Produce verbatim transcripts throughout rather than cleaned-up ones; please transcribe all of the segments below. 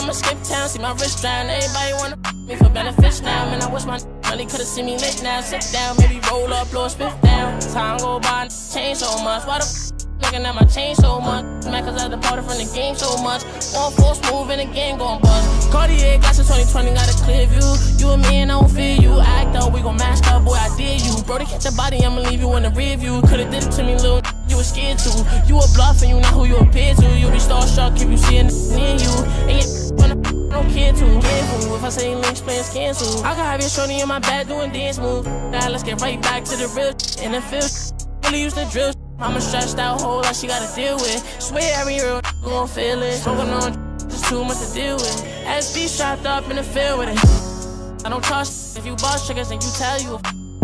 I'ma skip town, see my wrist drown. Everybody wanna me for benefits now. Man, I wish my really could've seen me lit now. Sit down, maybe roll up, blow a spiff down. Time go by, change so much. Why the f looking at my chain so much? Man, cause I departed from the game so much. One force move and the game gon' bust. Cartier glasses twenty twenty, got a clear view. You and me and I don't fear you. Act up, we gon' mask up, boy, I dare you. Bro, to catch your body, I'ma leave you in the rear view. Could've did it to me, little you was scared to. You a bluff and you not who you appear to. You be starstruck if you see a near you. And you don't care too. Careful, if I say links, plans cancel. I can have your shorty in my back doing dance moves. Now let's get right back to the real and the feel. Really used to drill. I'm a stressed out whole lot she gotta deal with. Swear every real gon' feel it. Smoking on just too much to deal with. S B strapped up in the field with it. I don't trust if you boss triggers and you tell you.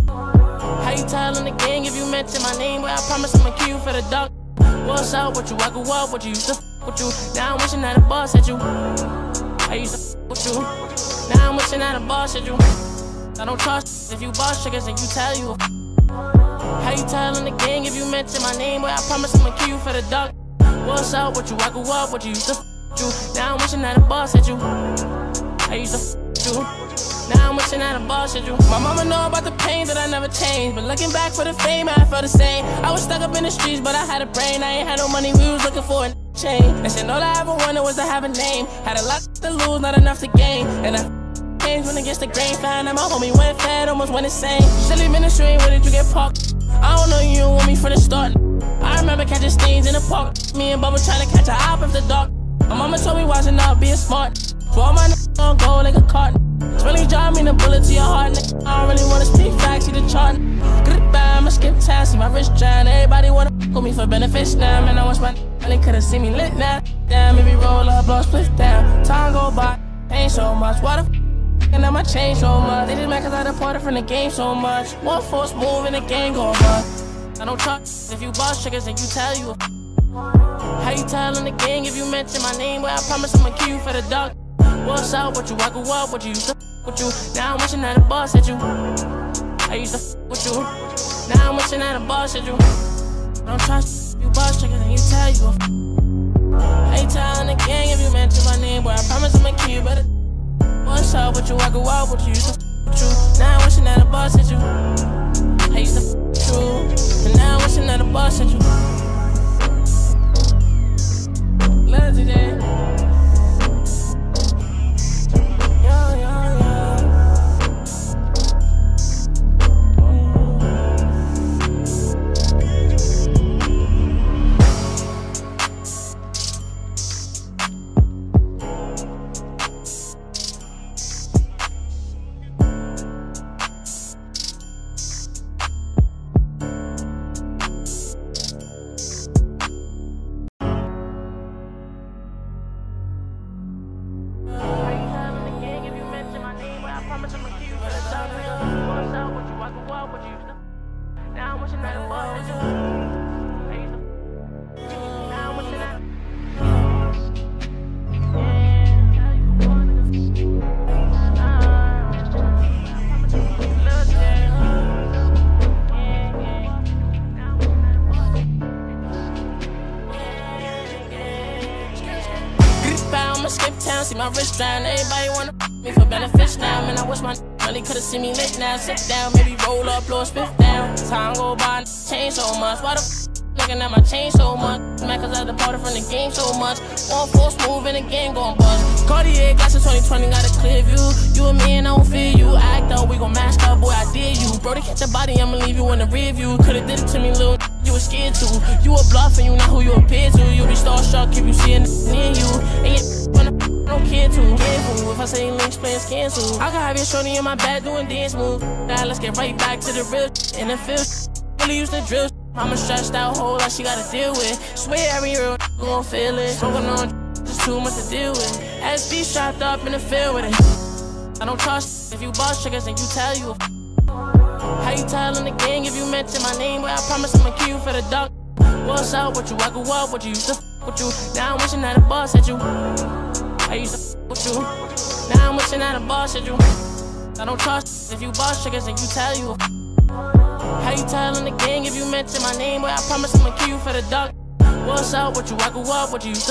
How you tellin' the gang if you mention my name? But I promise I'ma kill you for the dog. What's up with you? I grew up with you. Used to f with you. Now I'm wishing that a boss at you. I used to f with you. Now I'm wishing that a boss at you. I don't trust if you boss triggers and you tell you. How you tellin' the gang if you mention my name? But I promise I'ma kill you for the dog. What's up with you? I grew up with you. Used to f with you. Now I'm wishing that a boss at you. I used to f with you. Now I'm wishing that a boss at you. My mama know about the pain that I never changed, but looking back for the fame, I felt the same. I was stuck up in the streets, but I had a brain. I ain't had no money, we was looking for a change. And said all I ever wanted was to have a name. Had a lot to lose, not enough to gain. And I changed when against the grain. Found that my homie went fat, almost went insane. Silly ministry, where did you get parked? I don't know you don't want me from the start. I remember catching stains in the park. Me and Bubba trying to catch a hop after dark. My mama told me watching out, being smart. For all my niggas gon' go like a carton. It's really driving a bullet to your heart, nigga. I don't really wanna speak facts, see the chart. Goodbye, I'ma skip town, see my wrist drown. Everybody wanna f with me for benefits now. Man, I wish my really could've seen me lit now. Damn, maybe roll up, blow a split down. Time go by, ain't so much. Why the f and I'ma change so much? They just mad cause I departed from the game so much. One force move and the game gon' bust. I don't trust if you boss triggers and you tell you. How you tellin' the gang if you mention my name? Well, I promise I'ma kill you for the dog. What's up with you? I grew up with you. Used to f with you. Now I'm wishing that a boss at you. I used to f with you. Now I'm wishing that a boss at you. I don't trust you boss triggers and you tell you. How you tellin' the gang if you mention my name? Well, I promise I'ma kill you better. What's up with you? I grew up with you. Used to f with you. Now I'm wishing that a boss at you. I used to f with you. And now I'm wishing that a boss at you. Lil Tjay. Now I'm wishing that a boss at you. Now I'm wishing that. I'ma skip town, see my wrist drown. Everybody wanna me for benefits now. Man, I wish my really could've seen me lit now. Sit down, maybe roll up, blow a spiff down. Time go by, change so much. Why the f looking at my chain so much? Man, cause I departed from the game so much. One force move and the game gon' bust. Cartier glasses twenty twenty, got a clear view. You and me and I don't fear you. Act up, we gon' mask up, boy, I dare you. Bro, to catch your body, I'ma leave you in the rear view. Could've did it to me, little you was scared to. You a bluff and you not who you appear to. You be starstruck if you see a near you. And you don't care too. Careful, if I say links, plans cancel. I can have your shorty in my back doing dance moves. Now let's get right back to the real and the feel. Really used to drill. I'm a stressed out whole lot she gotta deal with. Swear every real gon' feel it. Smoking on just too much to deal with. S B strapped up in the field with it. I don't trust if you boss triggers and you tell you. How you tellin' the gang if you mention my name? Well, I promise I'ma kill you for the dog. What's up with you? I grew up with you. Used to f with you. Now I'm wishing that a boss at you. I used to f with you. Now I'm wishing that a boss at you. I don't trust if you boss triggers and you tell you. How you tellin' the gang if you mention my name? Well, I promise I'ma kill you for the dog. What's up with you? I grew up with you. Used to f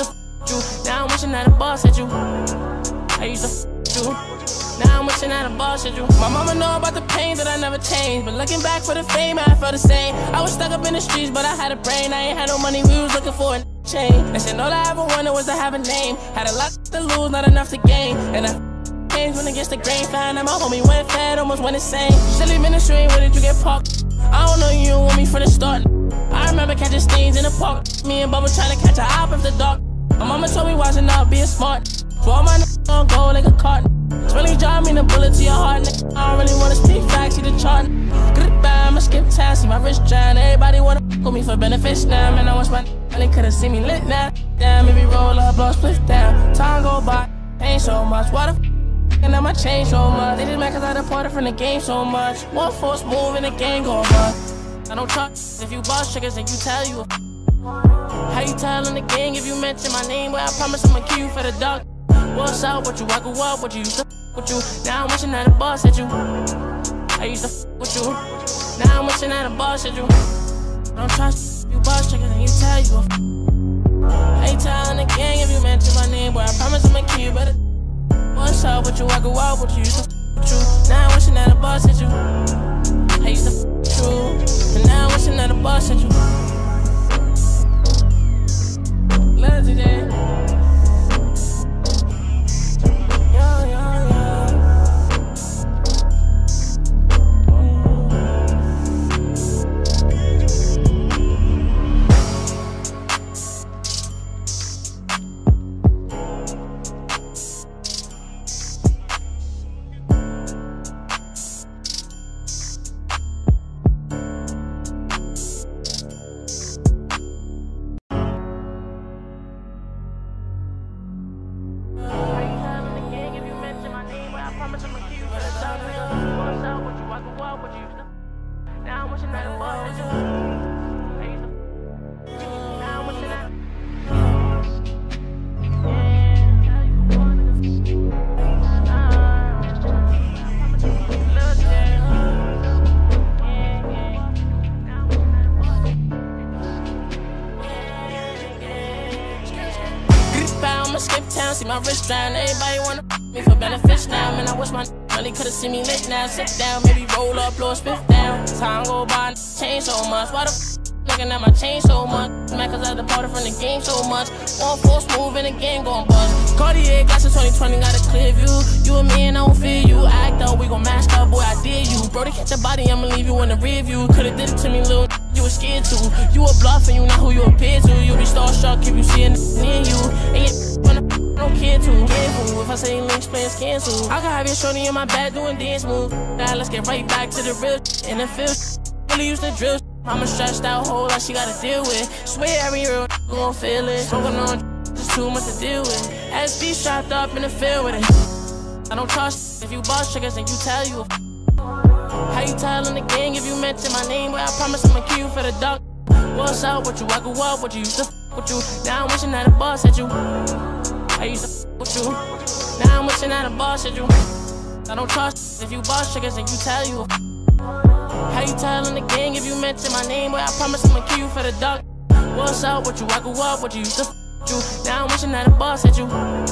you. Now I'm wishing that a boss at you. I used to f you. Now I'm wishing that a boss at you. My mama know about the pain that I never changed, but looking back for the fame, I felt the same. I was stuck up in the streets, but I had a brain. I ain't had no money, we was looking for a change. They said all I ever wanted was to have a name. Had a lot to lose, not enough to gain. And I changed when against the grain. Found out my homie went fat, almost went insane. Silly ministry, where did you get parked? I don't know you don't want me from the start. I remember catching stains in the park. Me and Bubba trying to catch a hop after dark. My mama told me watching out, being smart. For all my niggas gon' go like a carton. It's really driving a bullet to your heart, nigga. I don't really wanna speak facts, see the chart. Goodbye, I'ma skip time, see my wrist drown. Everybody wanna f with me for benefits now. Man, I wish my really could've seen me lit now. Damn, maybe roll up, blow split down. Time go by, ain't so much. Why the f and I'ma change so much? They just mad cause I departed from the game so much. One force move and the game go on. I don't trust if you boss triggers and you tell you a f. How you tellin' the gang if you mention my name? Well, I promise I'ma kill you for the dog. What's up with you? I grew up with you, used to f with you. Now I'm wishing that a boss at you. I used to f with you. Now I'm wishing that a boss at you. I don't trust if you boss triggers and you tell you a f. How you tellin' the gang if you mention my name? Well, I promise I'ma kill you better. What's up with you? I grew up with you, used to f with you. Now I'm wishing that a boss at you. I used to f with you. And now I'm wishing that a boss at you. Lil Tjay. Yeah, yeah, yeah. Now I'm wishing that a boss at you. Now I'm wishing that. I'ma skip town, see my wrist drown. Everybody wanna me for benefits now. Man, I wish my really could've seen me lit now. Sit down, maybe roll up, blow a spiff down. Time go by, change so much. Why the f looking at my chain so much? Man, cause I departed from the game so much. One force move and the game gon' bust. Cartier glasses twenty twenty, got a clear view. You and me and I don't fear you. Act up, we gon' mask up, boy, I dare you. Bro, to catch your body, I'ma leave you in the rear view. Could've did it to me, little. You was scared to. You a bluff and you not who you appear to. You be starstruck if you see a near you. And you I don't care too. Careful if I say links, plans cancel. I can have your shorty in my back doing dance moves. Now let's get right back to the real and the feel. Really used to drill. I'm a stressed out whole lot she gotta deal with. Swear every real gon' feel it. Smoking on just too much to deal with. S B strapped up in the field with it. I don't trust if you boss triggers and you tell you a f. How you tellin' the gang if you mention my name? Well, I promise I'ma kill you for the dog. What's up with you? I grew up with you, used to f with you. Now I'm wishing that a boss at you. I used to f with you. Now I'm wishing that a boss at you. I don't trust if you boss triggers and you tell you a f. How you tellin' the gang if you mention my name? Well, I promise I'ma kill you for the dog. What's up with you? I grew up with you, used to f with you. Now I'm wishing that a boss at you.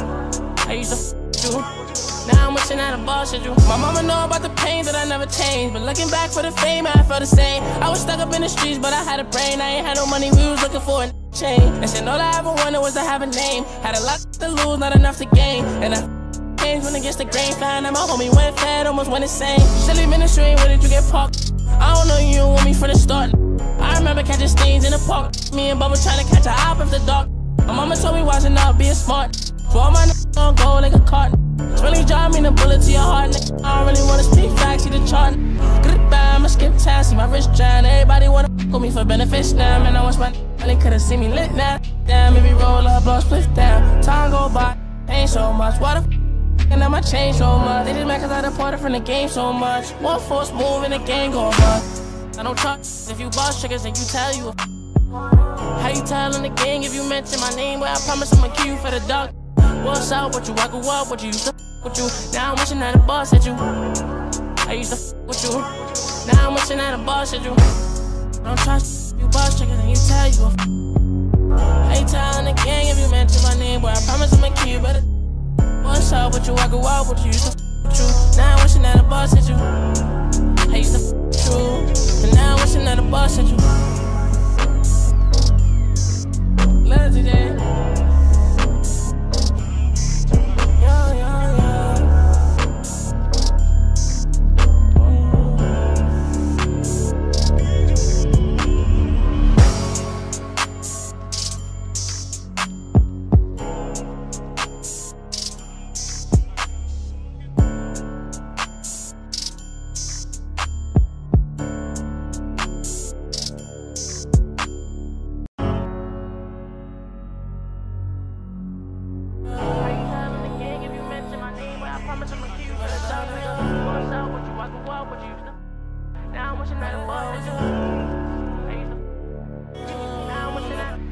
I used to f with you. Now I'm wishing that a boss at you. My mama know about the pain that I never changed, but looking back for the fame, I felt the same. I was stuck up in the streets, but I had a brain. I ain't had no money, we was looking for a change. They said all I ever wanted was to have a name. Had a lot to lose, not enough to gain. And I changed when against the grain. Found out my homie went fat, almost went insane. Silly ministry, where did you get parked? I don't know you don't want me from the start. I remember catching stains in the park. Me and Bubba trying to catch a hop after dark. My mama told me watching out, being smart. For all my niggas gon' go like a carton. It's really driving a bullet to your heart, nigga. I don't really wanna speak facts, see the chart. Goodbye, I'ma skip time, see my wrist drown. Everybody wanna f with me for benefits now. Man, I wish my really could've seen me lit now. Damn, maybe roll up, blow split down. Time go by, ain't so much. Why the f and I'ma change so much? They just mad cause I departed from the game so much. One force move and the game go on. I don't trust if you boss triggers and you tell you a f. How you tellin' the gang if you mention my name? Well, I promise I'ma kill you for the dog. What's up with you? I grew up with you, used to f with you. Now I'm wishing that a boss at you. I used to f with you. Now I'm wishing that a boss at you. I don't trust you boss triggers and you tell you a f. How you tellin' the gang if you mention my name? Well, up with you, I grew up with you. Used to f with you, now I'm wishing that a boss hit you. I used to f with you, and now I'm wishing that a boss hit you. Lil Tjay. Now I'm wishing that it was you. Now I'm wishing that.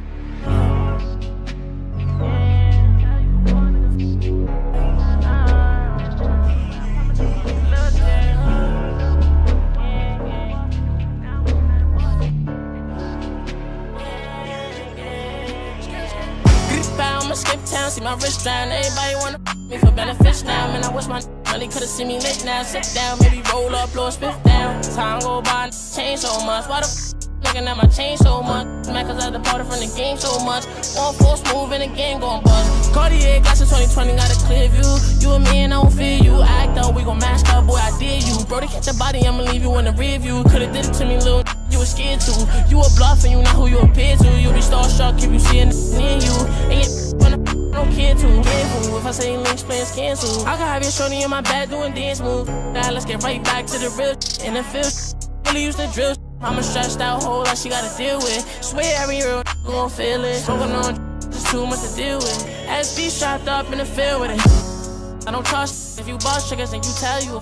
I'ma skip town, see my wrist drown. Everybody wanna me for benefits now. Man, I wish my really could've seen me lit now. Sit down, maybe roll up, blow a spiff down. Time go by, change so much. Why the f looking at my chain so much? Man, cause I departed from the game so much. One force move and the game gon' bust. Cartier glasses twenty twenty, got a clear view. You and me and I don't fear you. Act up, we gon' mask up, boy, I dare you. Bro, to catch your body, I'ma leave you in the rear view. Could've did it to me, little. You was scared to. You a bluff and you not who you appear to. You be starstruck if you see a near you. And you I don't care too. Careful if I say links, plans cancel. I can have your shorty in my bed doing dance moves. Now let's get right back to the real and the feel. Really used to drill. I'm a stressed out whole lot she gotta deal with. Swear every real gon' feel it. Smoking on just too much to deal with. S B strapped up in the field with it. I don't trust if you boss triggers and you tell you.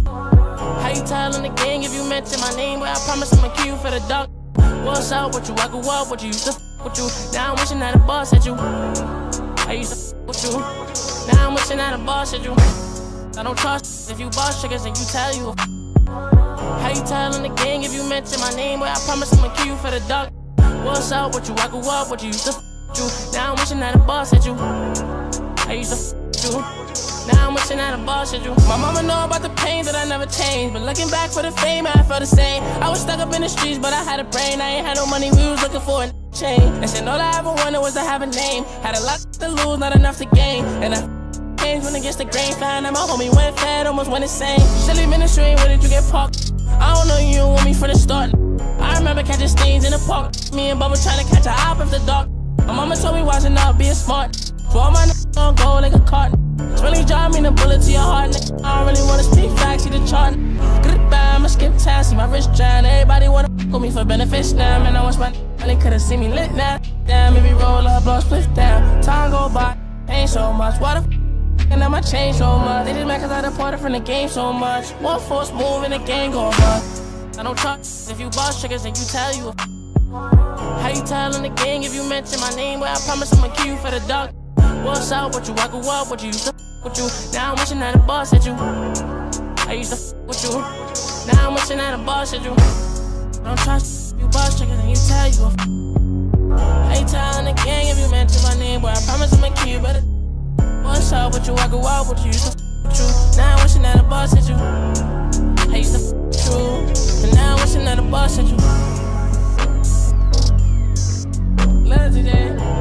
How you tellin' the gang if you mention my name? But I promise I'ma kill you for the dog. What's up with you? I grew up with you. Used to f with you. Now I'm wishing that a boss at you. I used to f with you. Now I'm wishing that a boss at you. I don't trust if you boss triggers and you tell you. How you tellin' the gang if you mention my name? But I promise I'ma kill you for the dog. What's up with you? I grew up with you. Used to f with you. Now I'm wishing that a boss at you. I used to f with you. Now I'm wishing that a boss at you. My mama know about the pain that I never changed, but looking back for the fame, I felt the same. I was stuck up in the streets, but I had a brain. I ain't had no money, we was looking for a change. And said all I ever wanted was to have a name. Had a lot to lose, not enough to gain. And I changed when against the grain. Found that my homie went fat, almost went insane. Silly ministry, where did you get parked? I don't know you don't want me from the start. I remember catching stains in the park. Me and Bubba trying to catch a hop after dark. My mama told me watching out, being smart. For all my niggas gon' go like a carton. It's really driving a bullet to your heart, nigga. I don't really wanna speak facts, see the chart. Goodbye, I'ma skip town, see my wrist drown. Everybody wanna f with me for benefits now. Man, I wish my really could've seen me lit now. Damn, maybe roll up, blow a split down. Time go by, ain't so much. Why the f and I'ma change so much? They just mad cause I departed from the game so much. One force move and the game go bust. I don't trust if you boss triggers and you tell you. How you tellin' the gang if you mention my name? Well, I promise I'ma kill you for the dog. What's up with you? I grew up with you. Used to f with you. Now I'm wishing that a boss at you. I used to f with you. Now I'm wishing that a boss at you. I don't trust you boss triggers and you tell you. How you tellin' the gang if you mention my name? Well, I promise I'ma kill you better. What's up with you? I grew up with you. Used to f with you. Now I'm wishing that a boss at you. I used to f with you. And now I'm wishing that a boss at you. Lil Tjay.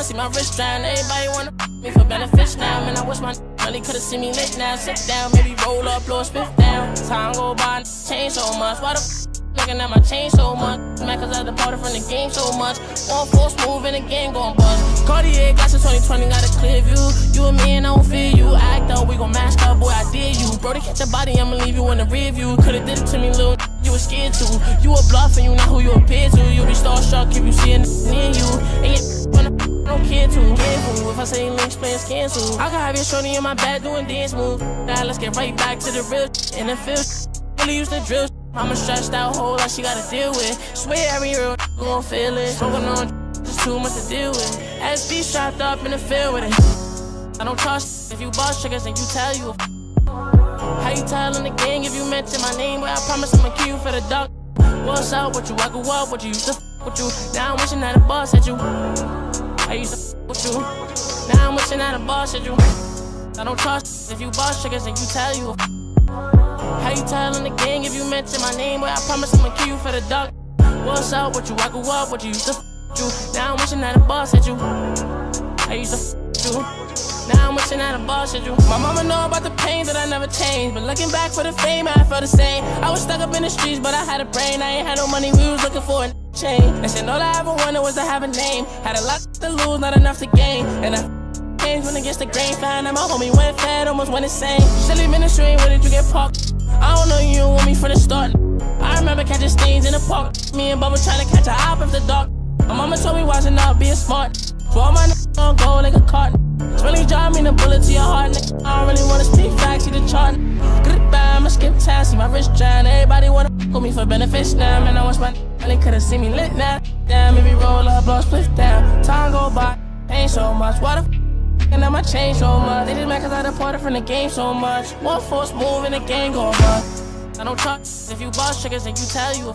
down, see my wrist drown. Everybody wanna me for benefits now. Man, I wish my really could've seen me lit now. Sit down, maybe roll up, blow a spiff down. Time go by, change so much. Why the f looking at my chain so much? Man, cause I departed from the game so much. One force move and the game gon' bust. Cartier got since twenty twenty, got a clear view. You and me and I don't fear you. Act up, we gon' mask up, boy, I dare you. Bro, to catch your body, I'ma leave you in the rear view. Could've did it to me, little you was scared to. You a bluff and you not who you appear to. You be starstruck if you see a near you. And you wanna don't care too. Careful if I say links plans cancel. I can have your shorty in my back doing dance moves. Now let's get right back to the real and the feel. Really used to drill. I'm a stressed out whole lot she gotta deal with. Swear every real gon' feel it. Smoking on just too much to deal with. S B strapped up in the field with it. I don't trust if you boss triggers and you tell you. How you tellin' the gang if you mention my name? Well, I promise I'ma kill you for the dog. What's up with you? I grew up with you. Used to f with you. Now I'm wishing that a boss at you. I used to f with you. Now I'm wishing that a boss at you. I don't trust if you boss triggers and you tell you. How you tellin' the gang if you mention my name? Well, I promise I'ma kill you for the dog. What's up with you? I grew up with you. Used to f with you. Now I'm wishing that a boss at you. I used to f with you. Now I'm wishing that a boss at you. My mama know about the pain that I never changed, but looking back for the fame, I felt the same. I was stuck up in the streets, but I had a brain. I ain't had no money, we was looking for a change. They said all I ever wanted was to have a name. Had a lot to lose, not enough to gain. And I changed when against the grain. Found that my homie went fat, almost went insane. Silly ministry, where did you get parked? I don't know you don't want me from the start. I remember catching stains in the park. Me and Bubba trying to catch a hop after dark. My mama told me watching out, being smart. So all my niggas gon' go like a carton. It's really driving a bullet to your heart, nigga. I don't really wanna speak facts, see the chart. Goodbye, I'ma skip time, see my wrist drown. Everybody wanna f with me for benefits now. Man, I wish my really could've seen me lit now. Damn, maybe roll up, blow a split down. Time go by, ain't so much. Why the f and I'ma change so much? They just mad cause I departed from the game so much. One force move and the game gon' bust. I don't trust if you boss triggers and you tell you.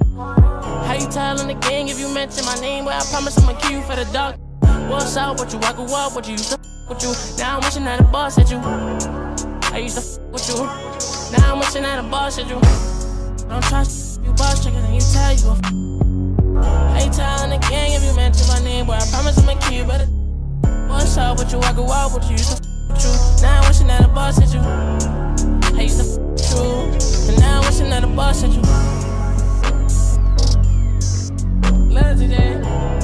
How you tellin' the gang if you mention my name? Well, I promise I'ma kill you for the dog. What's up with you? I grew up with you. Used to f with you. Now I'm wishing that a boss at you. I used to f with you. Now I'm wishing that a boss at you. I don't trust you boss triggers and you tell you. How you tellin' the gang if you mention my name? Well, I promise I'ma kill you better. What's up with you? I grew up with you. Used to f with you. Now I'm wishing that a boss at you. I used to f with you. And now I'm wishing that a boss at you. Lil Tjay.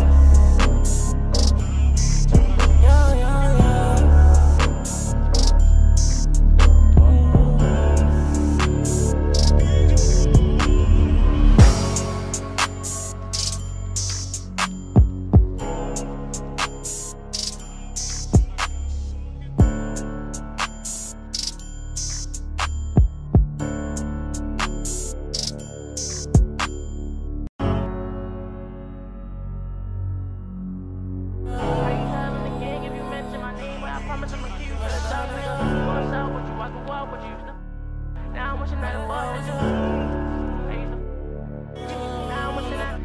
Now I'm wishing that it was you. Now I'm wishing that.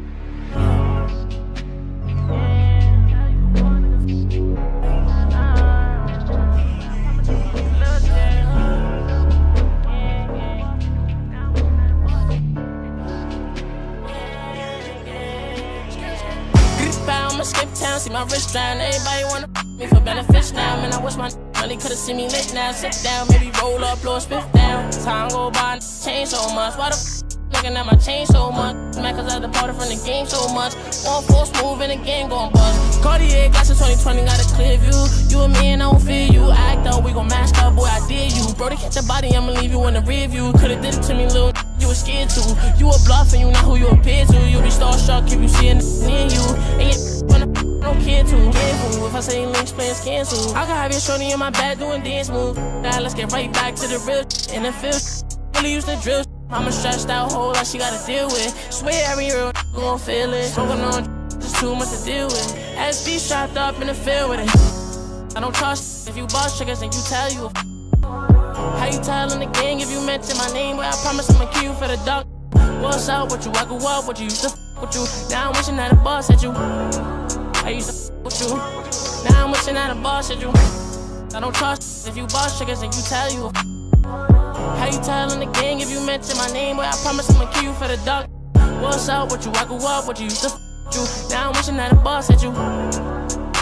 I'ma skip town, see my wrist drown. Everybody wanna me for benefits now. Man, I wish my really could've seen me lit now. Sit down, maybe roll up, blow a spiff down. Time go by, change so much. Why the f looking at my chain so much? Man, cause I departed from the game so much. One force move and the game gon' bust. Cartier got since twenty twenty, got a clear view. You and me and I don't fear you. Act up, we gon' mask up, boy, I dare you. Bro, to catch your body, I'ma leave you in the rear view. Could've did it to me, little you was scared to. You a bluff and you not who you appear to. You be starstruck if you see a near you. And you wanna don't care too. Careful if I say links plans cancel. I can have your shorty in my back doing dance moves. Now let's get right back to the real and the feel. Really used to drill. I'm a stressed out whole lot she gotta deal with. Swear every real gon' feel it. Smoking on just too much to deal with. S B strapped up in the field with it. I don't trust if you boss triggers and you tell you. How you tellin' the gang if you mention my name? Well, I promise I'ma kill you for the dog. What's up with you? I grew up with you. Used to f with you. Now I'm wishing that a boss at you. I used to f with you. Now I'm wishing that a boss at you. I don't trust if you boss triggers and you tell you. How you tellin' the gang if you mention my name? Well, I promise I'ma kill you for the dog. What's up with you? I grew up with you. Used to f with you. Now I'm wishing that a boss at you.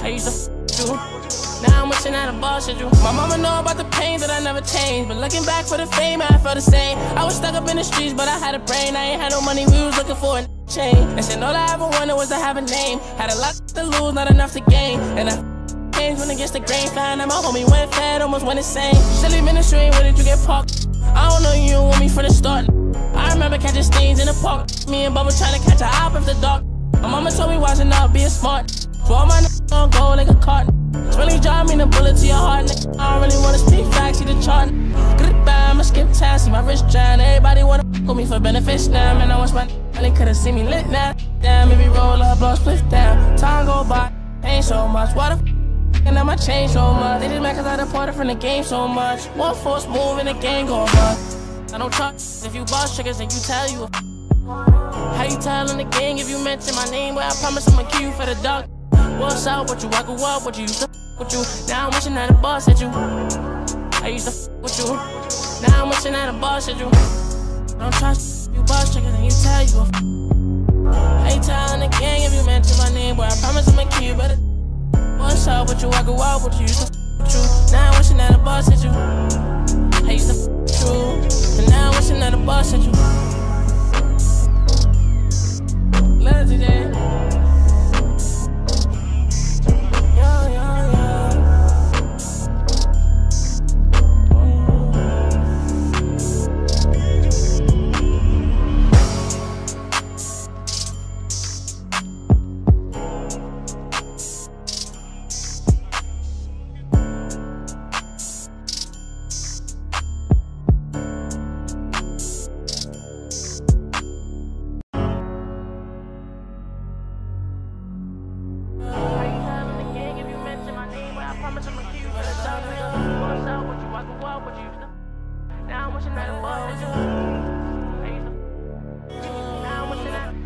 I used to f you. Now I'm wishing that a boss at you. My mama know about the pain that I never changed, but looking back for the fame, I felt the same. I was stuck up in the streets, but I had a brain. I ain't had no money, we was looking for a change. They said all I ever wanted was to have a name. Had a lot to lose, not enough to gain. And I changed when against the grain. Found that my homie went fat, almost went insane. Silly ministry, where did you get parked? I don't know you don't want me from the start. I remember catching stains in the park. Me and Bubba trying to catch a hop after dark. My mama told me watching out, being smart. So all my niggas gon' go like a carton. It's really driving a bullet to your heart, nigga. I don't really wanna speak facts, see the chart. Goodbye, I'ma skip time, see my wrist drown. Everybody wanna f with me for benefits now. Man, I wish my really could've seen me lit now. Damn, maybe roll up, blow split down. Time go by, ain't so much. What the f and I'ma change so much. They just mad cause I departed from the game so much. One force move and the game go on. I don't trust if you boss triggers and you tell you a f. How you tellin' the gang if you mention my name? Well, I promise I'ma kill you for the dog. What's up with you? I grew up with you, used to f with you. Now I'm wishing that a boss at you. I used to f with you. Now I'm wishing that a boss at you. I don't trust if you boss triggers and you tell you a f. How you tellin' the gang if you mention my name? Well, I promise I'ma kill you better. What's up with you? I grew up with you, used to f with you. Now I'm wishing that a boss at you. I used to f with you, and now I'm wishing that a boss at you. Lil Tjay. Yeah, yeah, yeah. Now I'm wishing that it was you. Now I'm wishing that.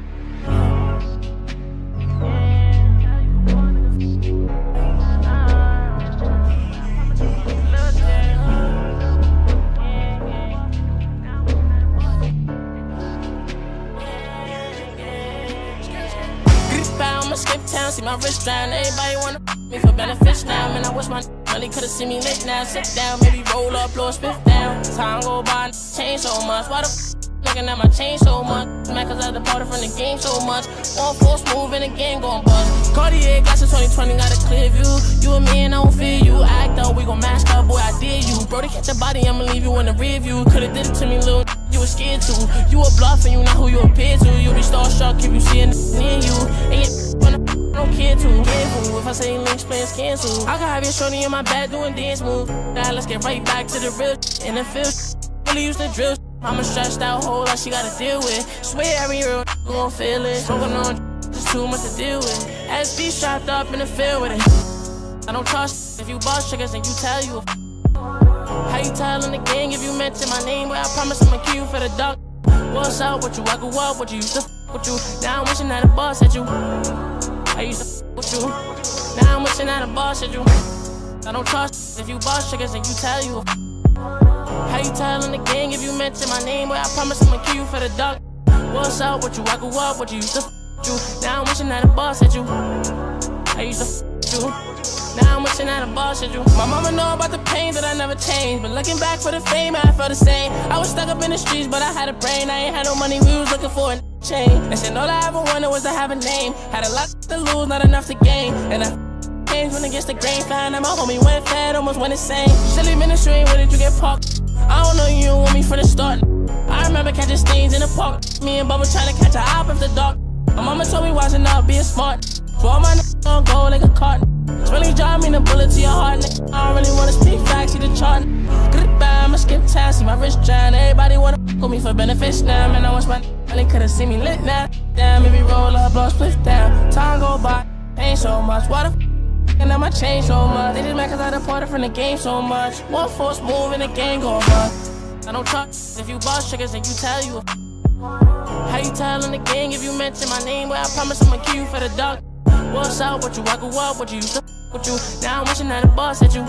I'ma skip town, see my wrist drown. Everybody wanna me for benefits now. Man, I wish my really could've seen me lit now. Sit down, maybe roll up, blow a spiff down. Time go by, change so much. Why the f looking at my chain so much? Man, cause I departed from the game so much. One force move and the game gon' bust. Cartier glasses twenty twenty, got a clear view. You and me and I don't fear you. Act up, we gon' mask up, boy, I dare you. Bro, to catch a body, I'ma leave you in the rear view. Could've did it to me, little. You was scared to. You a bluff and you not who you appear to. You be starstruck if you see a near you. And you wanna don't care too. Careful if I say links plans cancel. I can have your shorty in my bed doing dance moves. Now let's get right back to the real in the field. Really used to drill. I'm a stressed out whole lot she gotta deal with. Swear every real gon' feel it. Smoking on just too much to deal with. S B strapped up in the field with it. I don't trust if you boss triggers and you tell you a f. How you tellin' the gang if you mention my name? Well, I promise I'ma kill you for the dog. What's up with you? I grew up with you, used to f with you. Now I'm wishing that a boss at you. I used to f with you. Now I'm wishing that a boss at you. I don't trust if you boss triggers and you tell you a f. How you tellin' the gang if you mention my name? Well, I promise I'ma kill you for the dog. What's up with you? I grew up with you, used to f with you. Now I'm wishing that a boss at you. I used to f with you. Now I'm wishing that a boss at you. My mama know about the pain that I never changed, but looking back for the fame, I felt the same. I was stuck up in the streets, but I had a brain. I ain't had no money, we was looking for a change. They said all I ever wanted was to have a name. Had a lot to lose, not enough to gain. And I changed when against the grain. Found that my homie went fat, almost went insane. Silly ministry, where did you get parked? I don't know you don't want me from the start. I remember catching stains in the park. Me and Bubba trying to catch a hop after dark. My mama told me watching out, being smart. So all my niggas gon' go like a carton. It's really driving a bullet to your heart, nigga. I don't really wanna speak facts, see the chart. Goodbye, I'ma skip time, see my wrist drown. Everybody wanna f with me for benefits now. Man, I wish my really could've seen me lit now. Damn, maybe roll up, blow split down. Time go by, ain't so much. Why the f and I'ma change so much? They just mad cause I departed from the game so much. One force move and the game go on. I don't trust if you boss triggers and you tell you a f. How you tellin' the gang if you mention my name? Well, I promise I'ma kill you for the dog. What's up with you? I grew up with you, used to f with you. Now I'm wishing that a boss at you.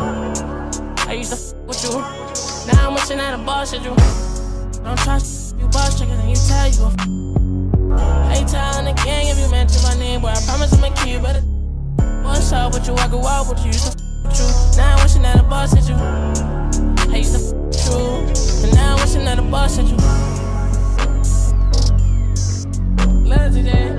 I used to f with you. Now I'm wishing that a boss at you. Don't trust you boss triggers and you tell you a f. How you tellin' the gang if you mention my name? Well, I promise I'ma kill you better. What's up with you? I go out with you. Used to f with you. Now I'm wishing that a boss at you. I used to f with you. And now I'm wishing that a boss at you. Lil Tjay.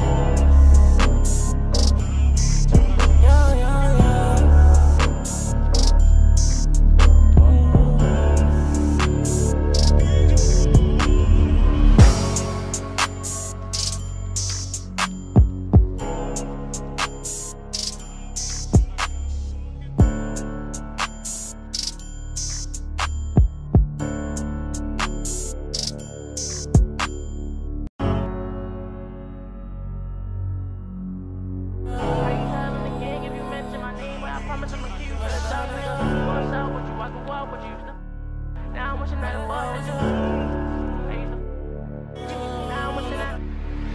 Now I'm wishing that it was you. Now I'm wishing that.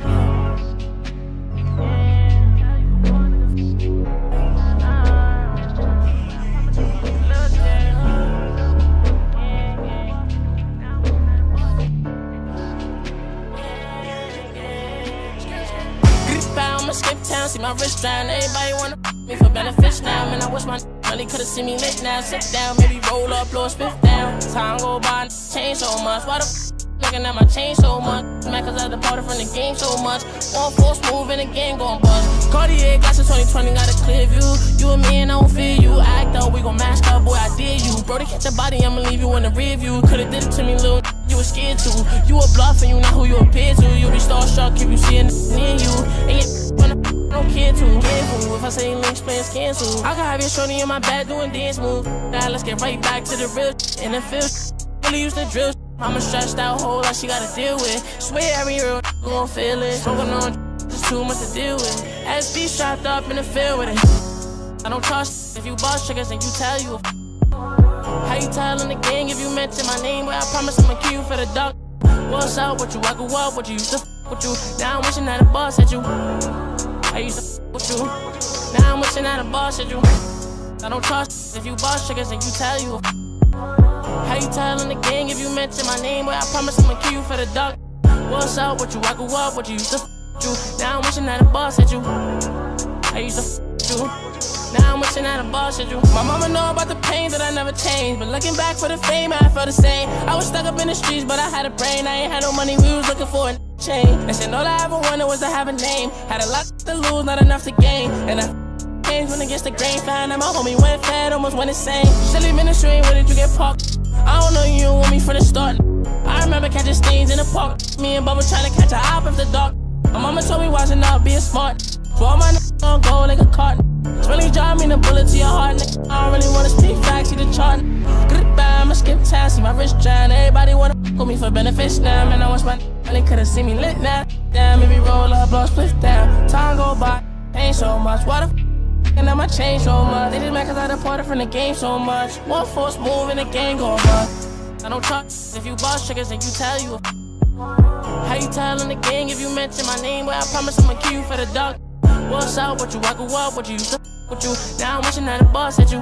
I'ma skip town, see my wrist drown. Everybody wanna me for benefits now. Man, I wish my really could've seen me lit now. Sit down, maybe roll up, blow a spiff down. Time go by, change so much. Why the f looking at my chain so much? Man, cause I departed from the game so much. One force move and the game gon' bust. Cartier glasses twenty twenty, got a clear view. You and me and I don't fear you. Act up, we gon' mask up, boy, I dare you. Bro, to catch your body, I'ma leave you in the rear view. Could've did it to me, little. You was scared to. You a bluff and you not who you appear to. You be starstruck if you see a near you. And you I don't care too. Careful if I say links, plans cancel. I can have your shorty in my bed doing dance moves. Now let's get right back to the real and the feel. Really used to drill. I'm a stressed out whole lot she gotta deal with. Swear every real gon' feel it. Smoking on just too much to deal with. S B strapped up in the field with it. I don't trust if you boss triggers and you tell you. How you tellin' the gang if you mention my name? Well, I promise I'ma kill you for the dog. What's up with you? I go up with you. Used to f with you. Now I'm wishing that a boss at you. I used to f with you. Now I'm wishing that a boss at you. I don't trust if you boss triggers and you tell you. How you tellin' the gang if you mention my name? Well, I promise I'ma kill you for the dog. What's up with you? I go up with you. Used to f with you. Now I'm wishing that a boss at you. I used to f with you. Now I'm wishing that a boss at you. My mama know about the pain that I never changed, but looking back for the fame, I felt the same. I was stuck up in the streets, but I had a brain. I ain't had no money, we was looking for a change. They said all I ever wanted was to have a name. Had a lot to lose, not enough to gain. And I changed when against the grain. Found that my homie went fat, almost went insane. Silly ministry, where did you get parked? I don't know you don't want me from the start. I remember catching stains in the park. Me and Bubba trying to catch a hop after dark. My mama told me watching out, being smart. So all my niggas gon' go like a carton. It's really driving a bullet to your heart, nigga. I don't really wanna speak facts, see the chart. Goodbye, I'ma skip town, see my wrist drown. Everybody wanna f with me for benefits now. Man, I wish my really could've seen me lit now. Damn, maybe roll up, blow a split down. Time go by, ain't so much. Why the f and I'ma change so much? They just mad cause I departed from the game so much. One force move and the game go bust. I don't trust if you boss triggers and you tell you. How you tellin' the gang if you mention my name? Well, I promise I'ma kill you for the dog. What's up with you? I go up with you. Used to f with you. Now I'm wishing that a boss at you.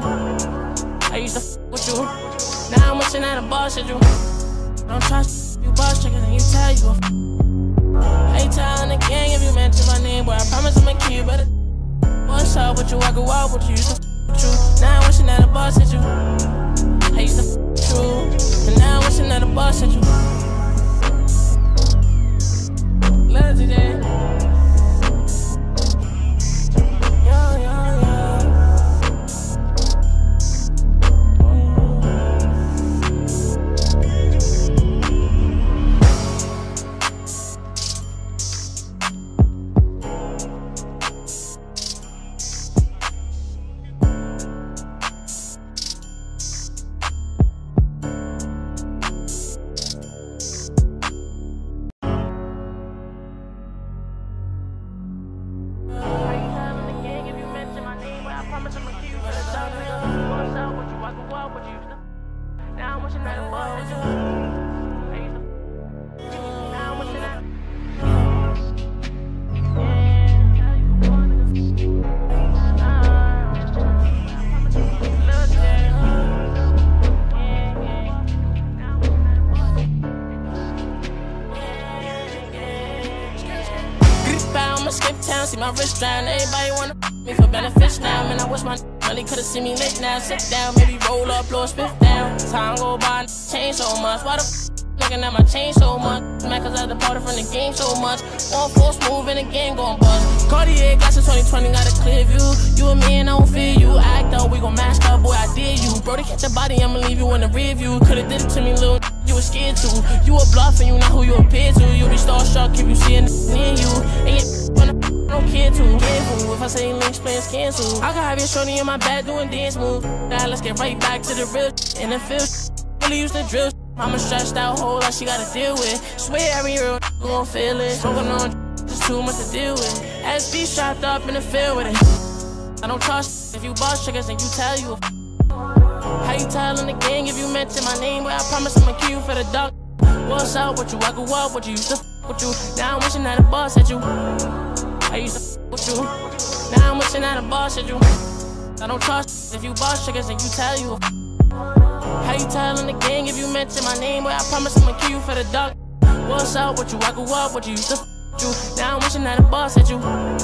I used to f with you. Now I'm wishing that a boss at you. I don't trust you boss triggers and you tell you. How you tellin' the gang if you mention my name? Well, I promise I'ma kill you better. What's up with you? I go out with you. Used to f with you. Now I'm wishing that a boss at you. I used to f with you. And now I'm wishing that a boss at you. Lil Tjay. Now I'm wishing that it was you. Now I'm wishing that. I'ma skip town, see my wrist drown. Everybody wanna me for benefits now, man. I wish my really could've seen me lit now. Sit down, maybe roll up, blow a spiff down. Time go by, change so much. Why the f looking at my chain so much? Man, cause I departed from the game so much. One force move and the game gon' bust. Cartier glasses twenty twenty got a clear view. You and me and I don't fear you. Act up, we gon' mask up, boy, I dare you. Bro, to catch your body, I'ma leave you in the rear view. Could've did it to me, little you was scared to. You a bluff and you not who you appear to. You be starstruck if you see a near you. And you I don't care too. Careful if I say links, plans cancel. I can have your shorty in my back doing dance moves. Now let's get right back to the real and the feel. Really used to drill. I'm a stressed out whole lot she gotta deal with. Swear every real gon' feel it. Smoking on just too much to deal with. S B strapped up in the field with it. I don't trust if you boss triggers and you tell you. How you tellin' the gang if you mention my name? Well, I promise I'ma kill you for the dog. What's up with you? I grew up with you. Used to f with you. Now I'm wishing that a boss at you. I used to f with you. Now I'm wishing that a boss at you. I don't trust if you boss triggers and you tell you. How you tellin' the gang if you mention my name? Well, I promise I'ma kill you for the dog. What's up with you? I grew up with you. Used to f with you. Now I'm wishing that a boss at you.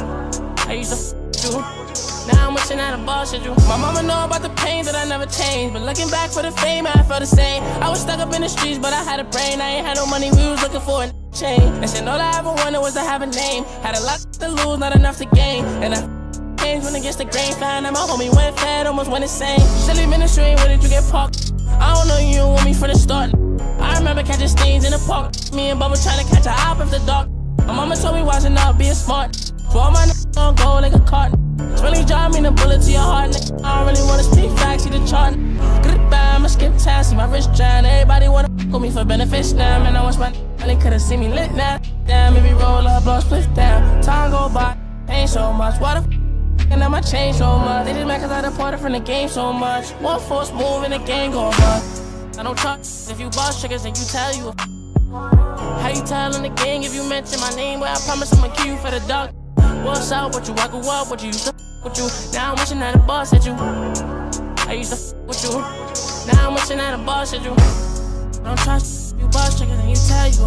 I used to f with you. Now I'm wishing that a boss at you. My mama know about the pain that I never changed, but looking back for the fame, I felt the same. I was stuck up in the streets, but I had a brain. I ain't had no money, we was looking for a change. And said all I ever wanted was to have a name. Had a lot to lose, not enough to gain. And I changed when against the grain. Found out my homie went fat, almost went insane. Silly ministry, where did you get parked? I don't know you don't want me from the start. I remember catching stains in the park. Me and Bubba trying to catch a hop after dark. My mama told me watching out, being smart. For all my niggas gon' go like a carton. It's really driving a bullet to your heart, nigga. I don't really wanna speak facts, see the chart. Goodbye, I'ma skip time, see my wrist drown. Everybody wanna f with me for benefits now. Man, I wish my really could've seen me lit now. Damn, maybe roll up, blow a split down. Time go by, ain't so much. Why the f and I'ma change so much? They just mad cause I departed from the game so much. One force move and the game gon' bust. I don't trust if you boss triggers and you tell you. How you tellin' the gang if you mention my name? Well, I promise I'ma kill you for the dog. What's up with you? I grew up with you. Used to f with you. Now I'm wishing that a boss at you. I used to f with you. Now I'm wishing that a boss at you. I don't trust you boss triggers and you tell you.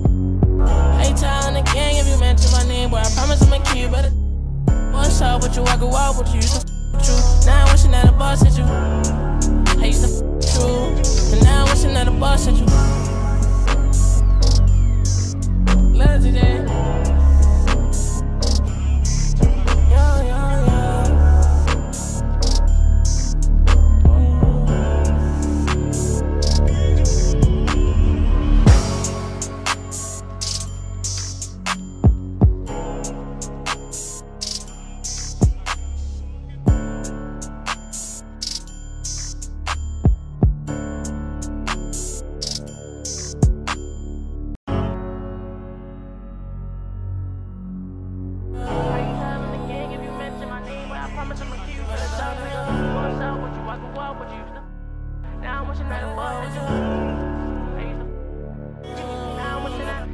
How you tellin' the gang if you mention my name? Well, I promise I'ma kill you better. What's up with you? I grew up with you. Used to f with you. Now I'm wishing that a boss at you. I used to f with you. And now I'm wishing that a boss at you. Lil Tjay. Now I'm wishing that it was you. Now I'm wishing that.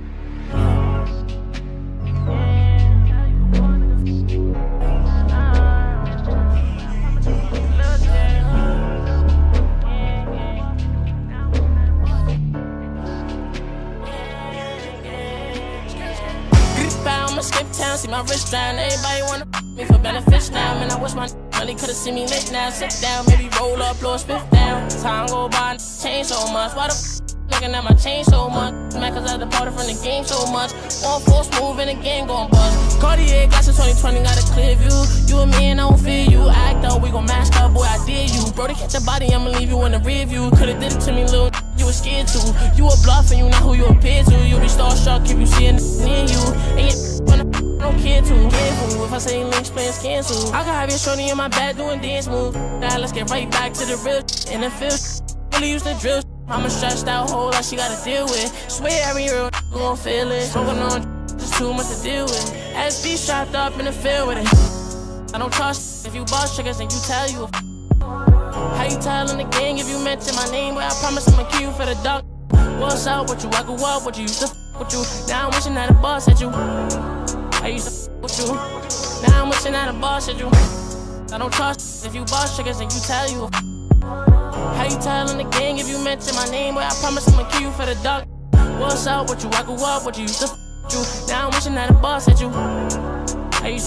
I'ma skip town, see my wrist drown. Everybody wanna me for benefits now. Man, I wish my really could've seen me lit now. Sit down, maybe roll up, blow a spiff down. Time go by, change so much. Why the f looking at my chain so much? Man, cause I departed from the game so much. One force move and the game gon' bust. Cartier glasses twenty twenty got a clear view. You and me and I don't fear you. Act up, we gon' mask up, boy, I dare you. Bro, to catch your body, I'ma leave you in the rear view. Could've did it to me, little you was scared to. You a bluff and you not who you appear to. You be starstruck if you see a near you. And you I don't care too. Careful if I say links, plans cancel. I can have your shorty in my back doing dance moves. Now let's get right back to the real and the feel. Really used to drill. I'm a stressed out whole lot she gotta deal with. Swear every real gon' feel it. Smoking on just too much to deal with. S B strapped up in the field with it. I don't trust if you boss triggers and you tell you. How you tellin' the gang if you mention my name? Well, I promise I'ma kill you for the dog. What's up with you? I grew up with you. Used to f with you. Now I'm wishing that a boss at you. I used to f with you. Now I'm wishing that a boss at you. I don't trust if you boss triggers and you tell you. How you tellin' the gang if you mention my name? Well, I promise I'ma kill you for the dog. What's up with you? I grew up with you. Used to f with you. Now I'm wishing that a boss at you. I used to f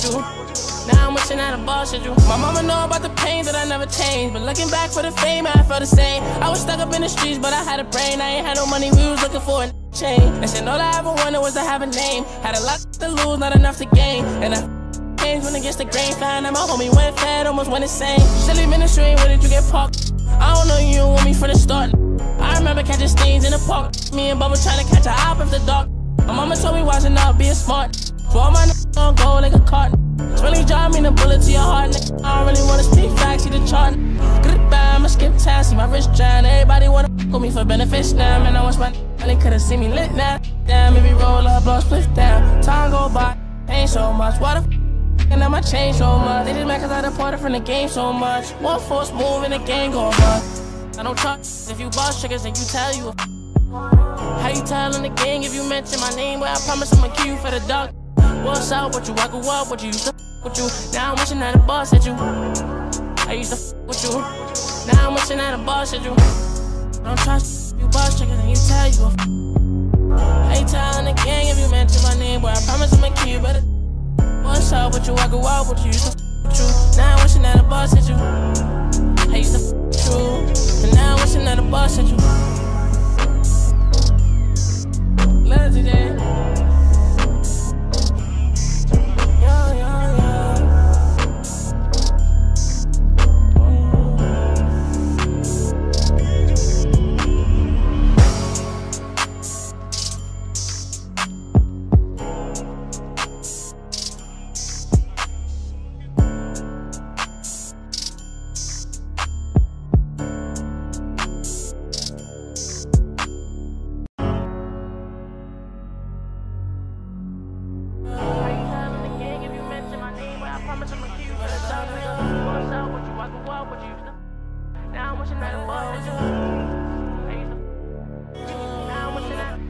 with you. Now I'm wishing that I bullshit you. My mama know about the pain that I never changed, but looking back for the fame, I felt the same. I was stuck up in the streets, but I had a brain. I ain't had no money, we was looking for a change. They said all I ever wanted was to have a name. Had a lot to lose, not enough to gain. And I changed when against the grain. Found that my homie went fat, almost went insane. Silly ministry, where did you get parked? I don't know you don't want me from the start. I remember catching stains in the park. Me and Bubba trying to catch a hop after dark. My mama told me watching out, being smart. For all my niggas gon' go like a carton. It's really driving a bullet to your heart, nigga. I don't really wanna speak facts, see the chart. Goodbye, I'ma skip town, see my wrist drown. Everybody wanna f with me for benefits now. Man, I wish my really could've seen me lit now. Damn, maybe roll up, blow split down. Time go by, ain't so much. Why the f and now my change so much? They just mad cause I departed from the game so much. One force move and the game go on. I don't trust if you boss triggers and you tell you a f. How you tellin' the gang if you mention my name? Well, I promise I'ma kill you for the dog. What's up with you? I grew up with you, used to f with you. Now I'm wishing that a boss at you. I used to f with you. Now I'm wishing that a boss at you. I don't trust you boss triggers and you tell you a f. How you tellin' the gang if you mention my name? Well, I promise I'ma kill you better. What's up with you? I grew up with you, used to f with you. Now I'm wishing that a boss at you. I used to f with you. And now I'm wishing that a boss at you. Lil Tjay. Now I'm wishing that I was you. Now I'm wishing that.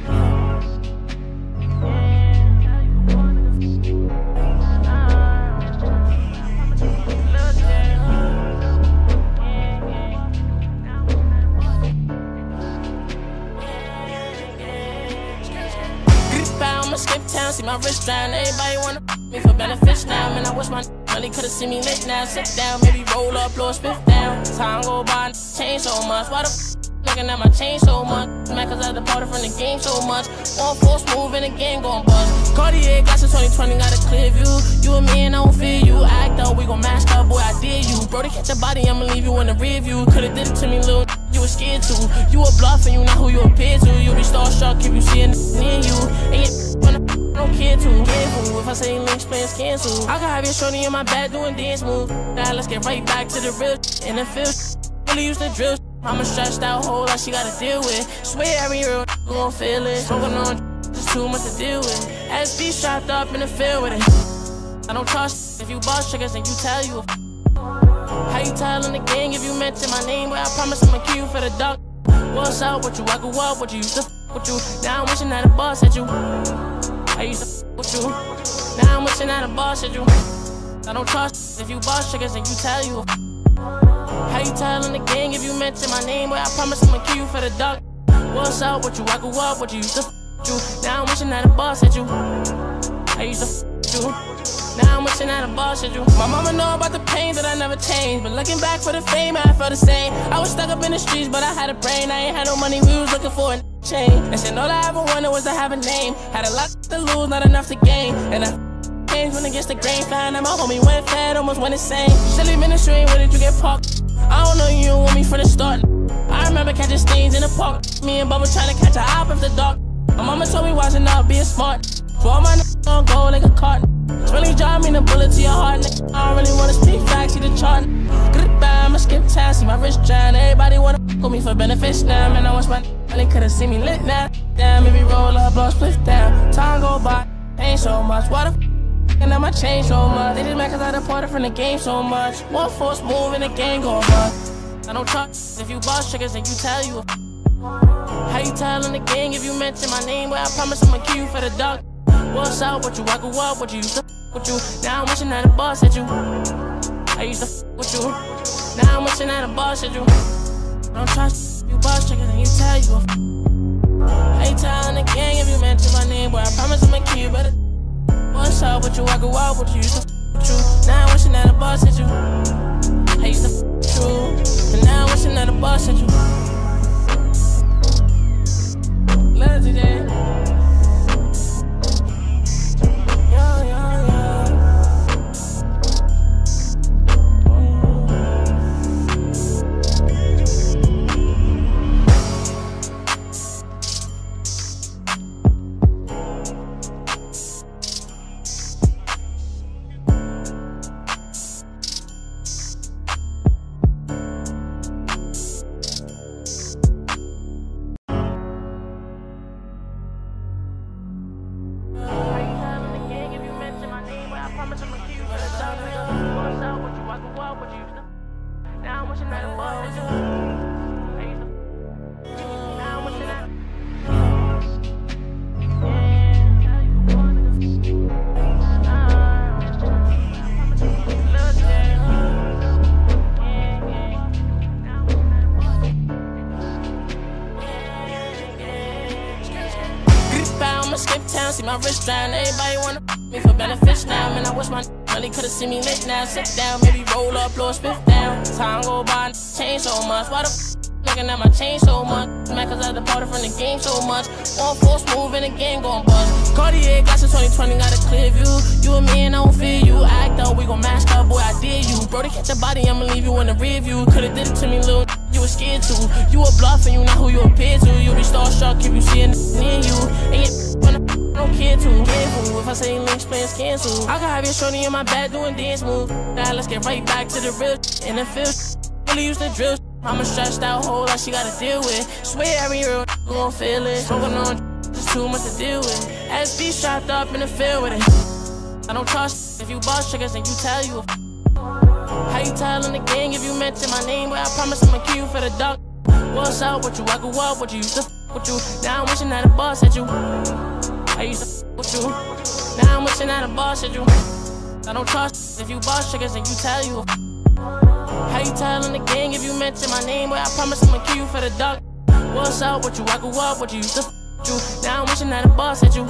I'ma skip town, see my wrist drown. Everybody wanna me for benefits now. Man, I wish my really could've seen me lit now. Sit down, maybe roll up, blow a spiff down. Time go by, change so much. Why the f looking at my chain so much? Man, cause I departed from the game so much. One force move and the game gon' bust. Cartier glasses twenty twenty, got a clear view. You and me and I don't fear you. Act up, we gon' mask up, boy, I dare you. Bro, to catch your body, I'ma leave you in the rear view. Could've did it to me, little you was scared to. You a bluff and you not who you appear to. You be starstruck if you see a near you. And you I don't care too. Careful if I say links, plans cancel. I can have your shorty in my back doing dance moves. Now let's get right back to the real and the feel. Really used to drill. I'm a stressed out whole lot she gotta deal with. Swear every real gon' feel it. Smoking on just too much to deal with. S B strapped up in the field with it. I don't trust if you boss triggers and you tell you a f. How you tellin' the gang if you mention my name? Well, I promise I'ma kill you for the dog. What's up with you? I grew up with you, used to f with you. Now I'm wishing that a boss at you. I used to f with you. Now I'm wishing that a boss at you. I don't trust if you boss triggers and you tell you a f. How you tellin' the gang if you mention my name? Well, I promise I'ma kill you for the dog. What's up with you? I grew up with you, used to f with you. Now I'm wishing that a boss at you. I used to f with you. Now I'm wishing that I bullshit you. My mama know about the pain that I never changed, but looking back for the fame, I felt the same. I was stuck up in the streets, but I had a brain. I ain't had no money, we was looking for a change. They said all I ever wanted was to have a name. Had a lot to lose, not enough to gain. And I changed when against the grain. Found that my homie went fat, almost went insane. Silly ministry, where did you get parked? I don't know you don't want me from the start. I remember catching stains in the park. Me and Bubba trying to catch a hop after dark. My mama told me watching out, being smart. For all my niggas gon' go like a carton. It's really driving a bullet to your heart, nigga. I don't really wanna speak facts, see the chart. Goodbye, I'ma skip town, see my wrist drown. Everybody wanna f with me for benefits now. Man, I wish my really could've seen me lit now. Damn, maybe roll up, blow split down. Time go by, ain't so much. Why the f and now my change so much? They just mad cause I departed from the game so much. One force move and the game go on. I don't trust if you boss triggers and you tell you a f. How you tellin' the gang if you mention my name? Well, I promise I'ma kill you for the dog. What's up with you? I grew up with you, used to f with you. Now I'm wishing that a boss at you. I used to f with you. Now I'm wishing that a boss at you. I don't trust you boss triggers and you tell you a f. How you tellin' the gang if you mention my name? Well, I promise I'ma kill you better. What's up with you? I grew up with you. Used to f with you. Now I'm wishing that a boss at you. I used to f with you. And now I'm wishing that a boss at you. Lil Tjay. Yeah, yeah, yeah. Now I'm wishing that it was you. Now I'm wishing that. I'ma skip town, see my wrist drown. Everybody wanna me for benefits now. Man, I wish my really could've seen me lit now. Sit down, maybe roll up, blow a spiff down. Time go by, change so much. Why the f looking at my chain so much? Man, cause I departed from the game so much. One force move and the game gon' bust. Cartier got since twenty twenty, got a clear view. You and me and I don't fear you. Act up, we gon' mask up, boy, I dare you. Bro, to catch your body, I'ma leave you in the rear view. Could've did it to me, little. You was scared to. You a bluff and you not who you appear to. You be starstruck if you see a near you. And you I don't care too. Careful if I say links, plans cancel. I can have your shorty in my back doing dance moves. Now let's get right back to the real and the feel. Really used to drill. I'm a stressed out whole lot she gotta deal with. Swear every real gon' feel it. Smoking on just too much to deal with. S B strapped up in the field with it. I don't trust if you boss triggers and you tell you. How you tellin' the gang if you mention my name? But I promise I'ma kill you for the dog. What's up with you? I grew up with you. Used to f with you. Now I'm wishing that a boss at you. I used to f with you. Now I'm wishing that a boss at you. I don't trust if you boss triggers and you tell you. How you tellin' the gang if you mention my name? But I promise I'ma kill you for the dog. What's up with you? I grew up with you. Used to f with you. Now I'm wishing that a boss at you.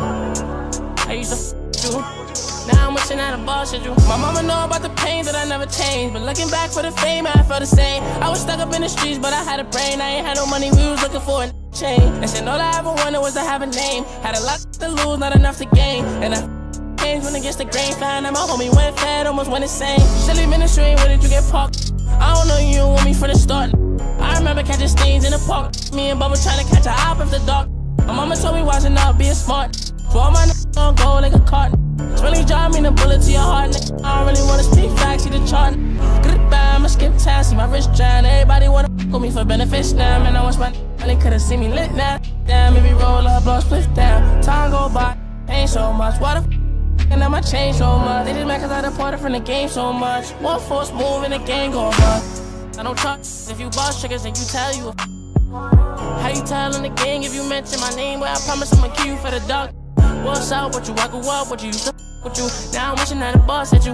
I used to f with you. Now I'm wishing that a boss at you. My mama know about the pain that I never changed, but looking back for the fame, I felt the same. I was stuck up in the streets, but I had a brain. I ain't had no money, we was looking for a change. And said all I ever wanted was to have a name. Had a lot to lose, not enough to gain. And I changed when against the grain. Found that my homie went fat, almost went insane. Silly ministry, where did you get parked? I don't know you don't want me from the start. I remember catching stains in the park. Me and Bubba trying to catch a hop after dark. My mama told me watching out, being smart. For all my niggas gon' go like a carton. It's really driving a bullet to your heart, nigga. I don't really wanna speak facts, see the chart. Goodbye, I'ma skip town, see my wrist drown. Everybody wanna f with me for benefits now. Man, I wish my really could've seen me lit now. Damn, maybe roll up, blow a split down. Time go by, ain't so much. Why the f and I'ma change so much? They just mad cause I departed from the game so much. One force move and the game go bust. I don't trust if you boss triggers and you tell you. How you tellin' the gang if you mention my name? Well, I promise I'ma kill you for the dog. What's up with you? I grew up with you. Used to f with you. Now I'm wishing that a boss at you.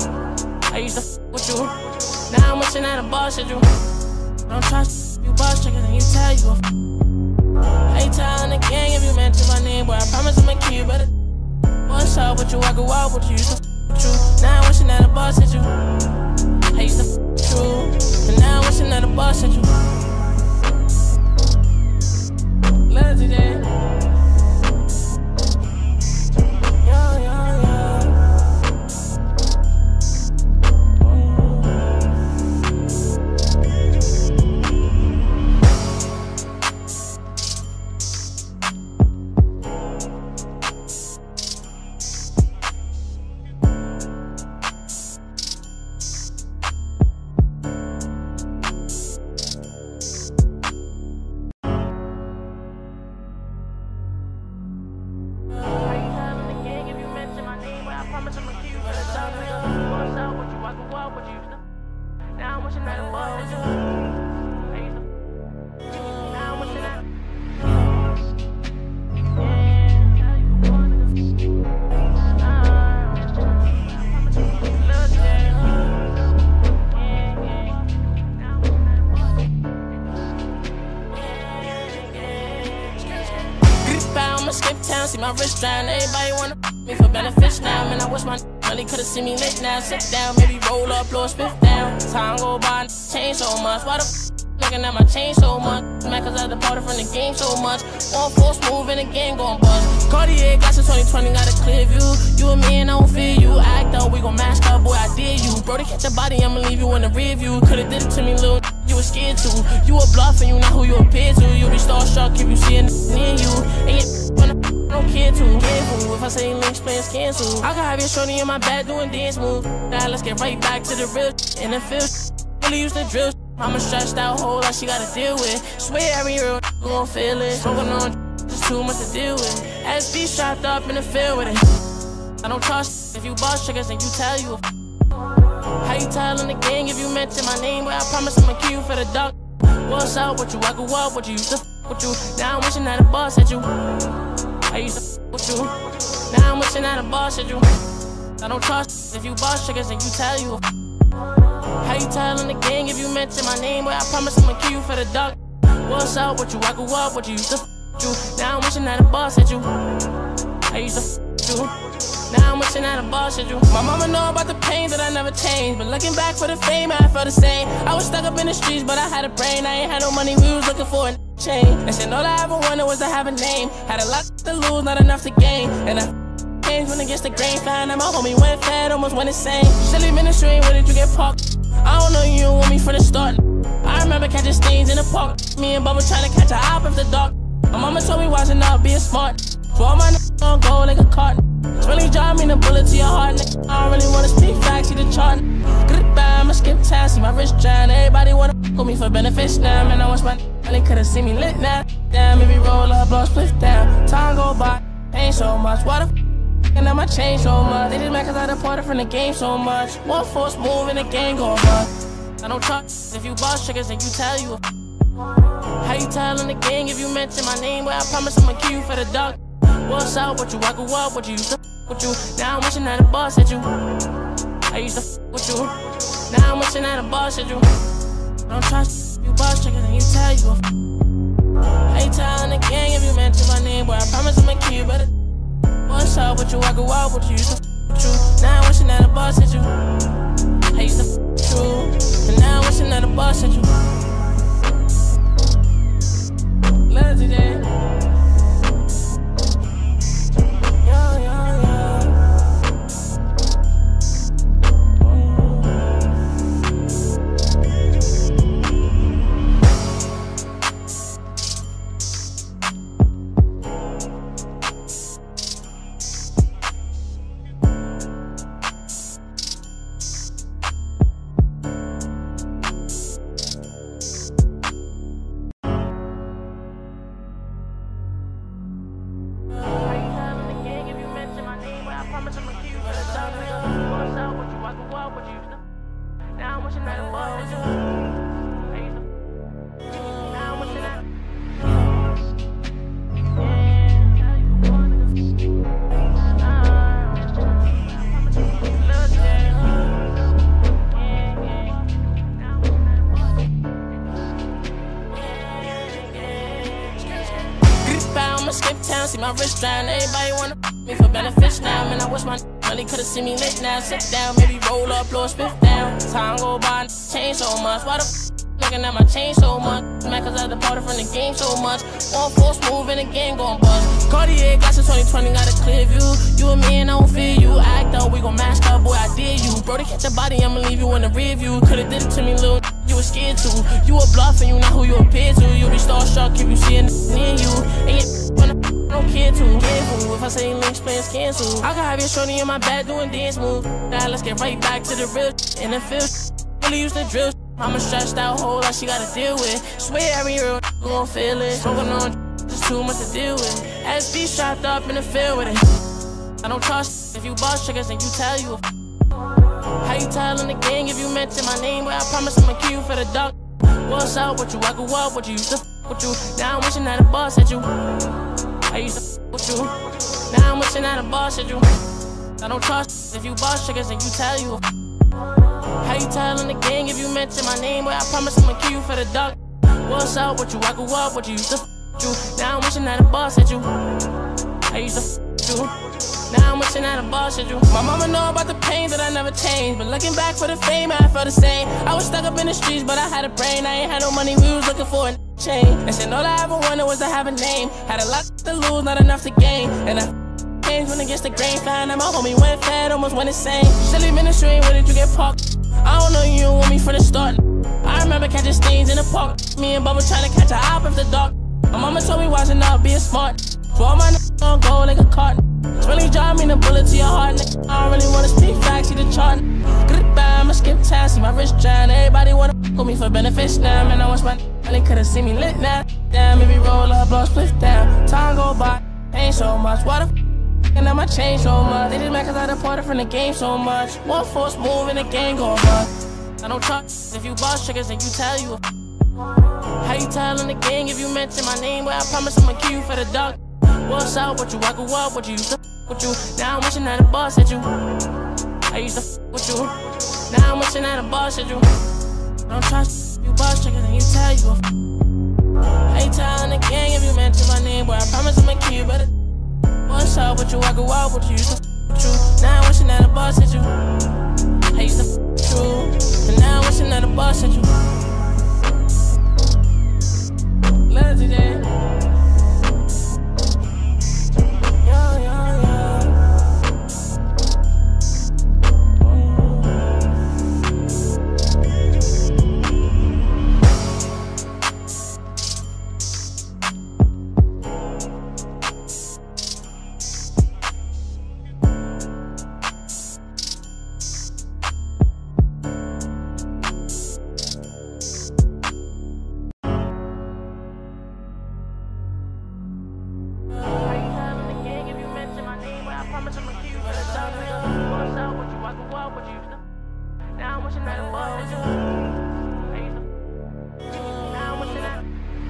I used to f with you. Now I'm wishing that a boss at you. I don't trust you boss triggers and you tell you. How you tellin' the gang if you mention my name? Well, I promise I'ma kill you better. What's up with you? I grew up with you. Used to f with you. Now I'm wishing that a boss at you. I used to f with you. And now I'm wishing that a boss at you. Lil Tjay. down, see my wrist drown. Everybody wanna me for benefits now. Man, I wish my really could've seen me lit now. Sit down, maybe roll up, blow a spiff down. Time go by, change so much. Why the f looking at my chain so much? Man, cause I departed from the game so much. One force move and the game gon' bust. Cartier glasses twenty twenty, got a clear view. You and me and I don't fear you. Act up, we gon' mask up, boy, I dare you. Bro, to catch your body, I'ma leave you in the rear view. Could've did it to me, little you was scared to. You a bluff and you not who you appear to. You be starstruck if you see a near you. And you wanna don't care too. Careful if I say links plans cancel. I can have your shorty in my back doing dance moves. Now let's get right back to the real and the feel. Really used to drill. I'm a stressed out whole lot she gotta deal with. Swear every real gon' feel it. Smoking on just too much to deal with. S B strapped up in the field with it. I don't trust if you boss triggers and you tell you. How you tellin' the gang if you mention my name? Well, I promise I'ma kill you for the dog. What's up with you? I grew up with you. Used to f with you. Now I'm wishing that a boss at you. I used to f with you. Now I'm wishing that a boss at you. I don't trust if you boss triggers and you tell you. How you tellin' the gang if you mention my name? Well, I promise I'ma kill you for the dog. What's up with you? I grew up with you. Used to f with you. Now I'm wishing that a boss at you. I used to f with you. Now I'm wishing that a boss at you. My mama know about the pain that I never changed, but looking back for the fame, I felt the same. I was stuck up in the streets, but I had a brain. I ain't had no money, we was looking for a change. They said all I ever wanted was to have a name. Had a lot to lose, not enough to gain. And I changed when against the grain. Found that my homie went fat, almost went insane. Silly ministry, where did you get parked? I don't know you don't want me from the start. I remember catching stains in the park. Me and Bubba trying to catch a hop after dark. My mama told me watching out, being smart. So all my niggas gon' go like a carton. It's really driving a bullet to your heart, nigga. I don't really wanna speak facts, see the chart. Goodbye, I'ma skip time, see my wrist drown. Everybody wanna f with me for benefits now. Man, I wish my really could've seen me lit now. Damn, maybe roll up, blow a split down. Time go by, ain't so much. Why the f and I'ma change so much? They just mad cause I departed from the game so much. One force move and the game gon' bust. I don't trust if you boss triggers and you tell you. How you tellin' the gang if you mention my name? Well, I promise I'ma kill you for the dog. What's up with you? I grew up with you. Used to f with you. Now I'm wishing that a boss at you. I used to f with you. Now I'm wishing that a boss at you. I don't trust you boss triggers and you tell you. How you tellin' the gang if you mention my name? Well, I promise I'ma kill you better. What's up with you? I grew up with you. Used to f with you. Now I'm wishing that a boss at you. I used to f with you. And now I'm wishing that a boss at you. Lil Tjay. Now I'm wishing that it was you. Now I'm wishing that. I'ma skip town, see my wrist drown. Everybody wanna me for benefits now. Man, I wish my really could've seen me lit now. Sit down, maybe roll up, blow a spiff down. Time go by, change so much. Why the f looking at my chain so much? Man, cause I departed from the game so much. One force move and the game gon' bust. Cartier glasses twenty twenty, got a clear view. You and me and I don't fear you. Act up, we gon' mask up, boy, I dare you. Bro, to catch your body, I'ma leave you in the rear view. Could've did it to me, little you was scared to. You a bluff and you not who you appear to. You be starstruck if you see a near you. And you wanna don't care too. Careful if I say links plans cancel. I can have your shorty in my back doing dance moves. Now let's get right back to the real and the feel. Really used to drill. I'm a stressed out whole lot she gotta deal with. Swear every real gon' feel it. Smoking on just too much to deal with. S B strapped up in the field with it. I don't trust if you boss triggers and you tell you. How you tellin' the gang if you mention my name? Well, I promise I'ma kill you for the dog. What's up with you? I grew up with you. Used to f with you. Now I'm wishing that a boss at you. I used to f with you. Now I'm wishing that a boss at you. I don't trust if you boss triggers and you tell you. How you tellin' the gang if you mention my name? Well, I promise I'ma kill you for the dog. What's up with you? I grew up with you. Used to f with you. Now I'm wishing that a boss at you. I used to f you. Now I'm wishing that I bullshit you. My mama know about the pain that I never changed, but looking back for the fame, I felt the same. I was stuck up in the streets, but I had a brain. I ain't had no money, we was looking for a change. They said all I ever wanted was to have a name. Had a lot to lose, not enough to gain. And I changed when against the grain. Found that my homie went fat, almost went insane. Silly ministry, where did you get parked? I don't know you don't want me from the start. I remember catching stains in the park. Me and Bubba trying to catch a hop after dark. My mama told me watching out, being smart. So all my niggas gon' go like a carton. It's really driving a bullet to your heart, nigga. I don't really wanna speak facts, see the chart. Goodbye, I'ma skip time, see my wrist drown. Everybody wanna f with me for benefits now. Man, I wish my really could've seen me lit now. Damn, maybe roll up, blow split down. Time go by, ain't so much. What the f and now my change so much. They just mad cause I departed from the game so much. One force move and the game go on. I don't trust if you boss triggers and you tell you a f. How you tellin' the gang if you mention my name? Well, I promise I'ma kill you for the dog. What's up with you? I grew up with you, used to f with you. Now I'm wishing that a boss at you. I used to f with you. Now I'm wishing that a boss at you. I don't trust if you boss triggers and you tell you a f. How you tellin' the gang if you mention my name? Well, I promise I'ma kill you better. What's up with you? I grew up with you, used to f with you. Now I'm wishing that a boss at you. I used to f with you, and now I'm wishing that a boss at you. Lil Tjay. Yeah, yeah, yeah. Now I'm wishing that it was you. Now I'm wishing that.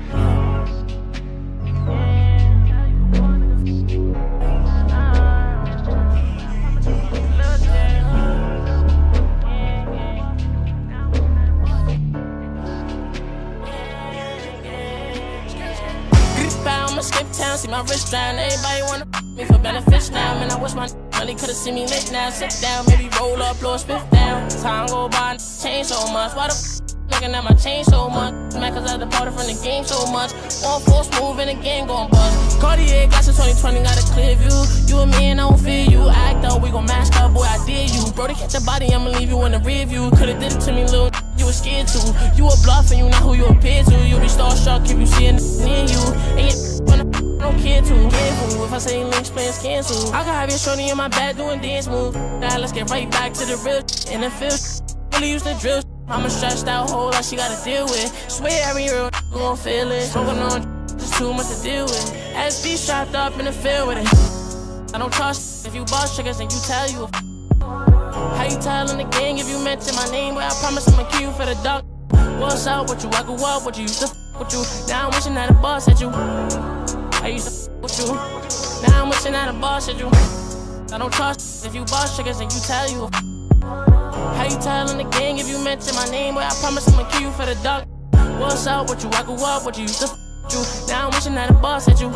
I'ma skip town, see my wrist drown. Everybody wanna me for benefits now. Man, I wish my really could've seen me lit now. Sit down, maybe roll up, blow a spiff down. Time go by, change so much. Why the f looking at my chain so much? Man, cause I departed from the game so much. One force move and the game gon' bust. Cartier glasses twenty twenty, got a clear view. You and me and I don't fear you. Act up, we gon' mask up, boy, I dare you. Bro, to catch a body, I'ma leave you in the rear view. Could've did it to me, little. You was scared to. You a bluff and you not who you appear to. You be starstruck if you see a near you. And you wanna don't care too. Careful if I say links plans cancel. I can have your shorty in my bed doing dance moves. Now let's get right back to the real in the field. Really used to drill. I'm a stressed out whole lot she gotta deal with. Swear every real gon' feel it. Smoking on just too much to deal with. S B strapped up in the field with it. I don't trust if you boss triggers and you tell you a f. How you tellin' the gang if you mention my name? Well, I promise I'ma kill you for the dog. What's up with you? I grew up with you, used to f with you. Now I'm wishing that a boss at you. I used to f with you. Now I'm wishing that a boss at you. I don't trust if you boss triggers and you tell you a f. How you tellin' the gang if you mention my name? Well, I promise I'ma kill you for the dog. What's up with you? I grew up with you, used to f with you. Now I'm wishing that a boss at you.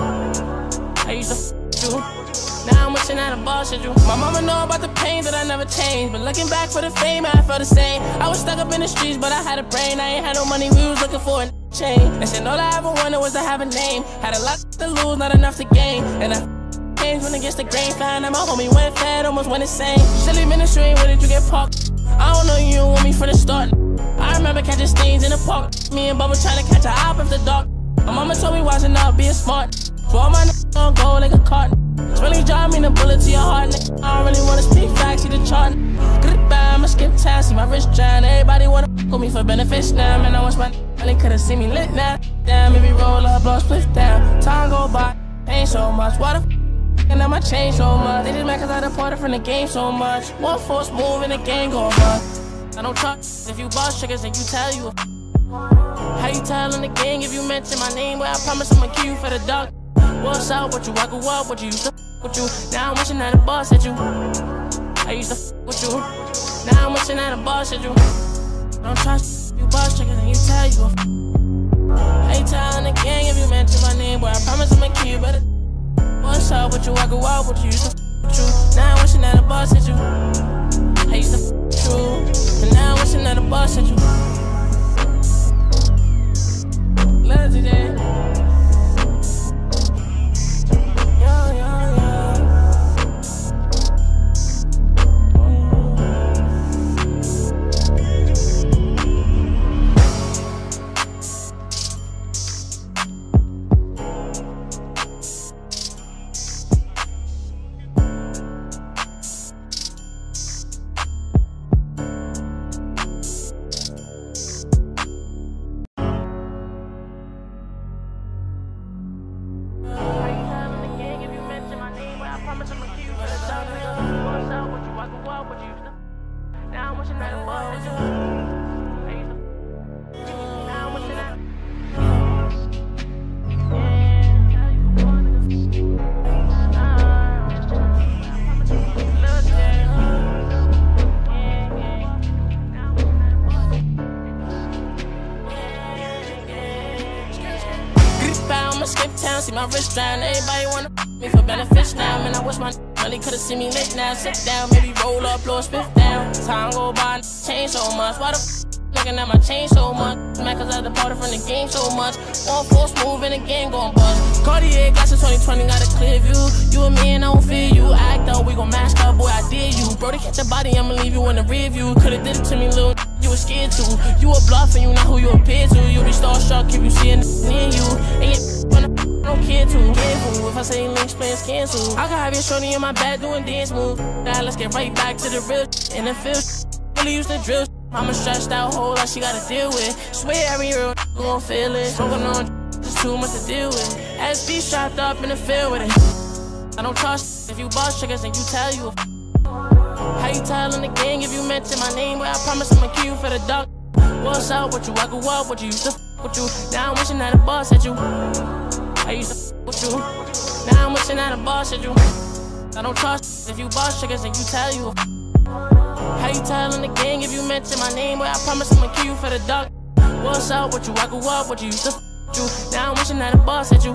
I used to f with you. Now I'm wishing that a boss at you. My mama know about the pain that I never changed, but looking back for the fame, I felt the same. I was stuck up in the streets, but I had a brain. I ain't had no money, we was looking for a change. They said all I ever wanted was to have a name. Had a lot to lose, not enough to gain. And I changed when against the grain. Found that my homie went fat, almost went insane. Silly ministry, where did you get parked? I don't know you don't want me from the start. I remember catching stains in the park. Me and Bubba trying to catch a hop after dark. My mama told me watching out, being smart. So all my niggas gon' go like a carton. It's really driving a bullet to your heart, nigga. I don't really wanna speak facts, see the chart. Goodbye, I'ma skip time, see my wrist drown. Everybody wanna f with me for benefits now. Man, I wish my really could've seen me lit now. Damn, maybe roll up, blow split down. Time go by, ain't so much. Why the f and now my change so much? They just mad cause I departed from the game so much. One force move and the game go on. I don't trust if you boss triggers and you tell you a f. How you tellin' the gang if you mention my name? Well, I promise I'ma kill you for the dog. What's up with you? I grew up with you, used to f with you. Now I'm wishing that a boss at you. I used to f with you. Now I'm wishing that a boss at you. Don't trust you boss triggers and you tell you a f. How you tellin' the gang if you mention my name? Well, I promise I'ma kill you better. What's What's up with you? I grew up with you. Used to f with you. Now I'm wishing that a boss at you. I used to f with you. And now I'm wishing that a boss at you. Lil Tjay. Now I'm wishing that it was you. Now I'm wishing that. I'ma skip town, see my wrist drown. Everybody wanna me for benefits now. Man, I wish my really could've seen me lit now. Sit down, maybe roll up, blow a spiff down. Time go by, change so much. Why the f looking at my chain so much? Man, cause I departed from the game so much. One force move and the game gon' bust. Cartier glasses twenty twenty, got a clear view. You and me and I don't fear you. Act up, we gon' mask up, boy, I dare you. Bro, to catch your body, I'ma leave you in the rear view. Could've did it to me, little. You was scared to. You a bluff and you not who you appear to. You be starstruck if you see a near you. And you I don't care too. Careful if I say links plans cancel. I can have your shorty in my bed doing dance moves. Now let's get right back to the real and the feel. Really used to drill. I'm a stressed out whole lot she gotta deal with. Swear every real gon' feel it. Smoking on just too much to deal with. S B strapped up in the field with it. I don't trust if you boss triggers and you tell you. How you tellin' the gang if you mention my name? Well, I promise I'ma kill you for the dog. What's up with you? I grew up with you. Used to f with you. Now I'm wishing that a boss at you. I used to f with you. Now I'm wishing that a boss at you. I don't trust if you boss triggers and you tell you. How you tellin' the gang if you mention my name? Well, I promise I'ma kill you for the dog. What's up with you? I grew up with you. Used to f with you. Now I'm wishing that a boss at you.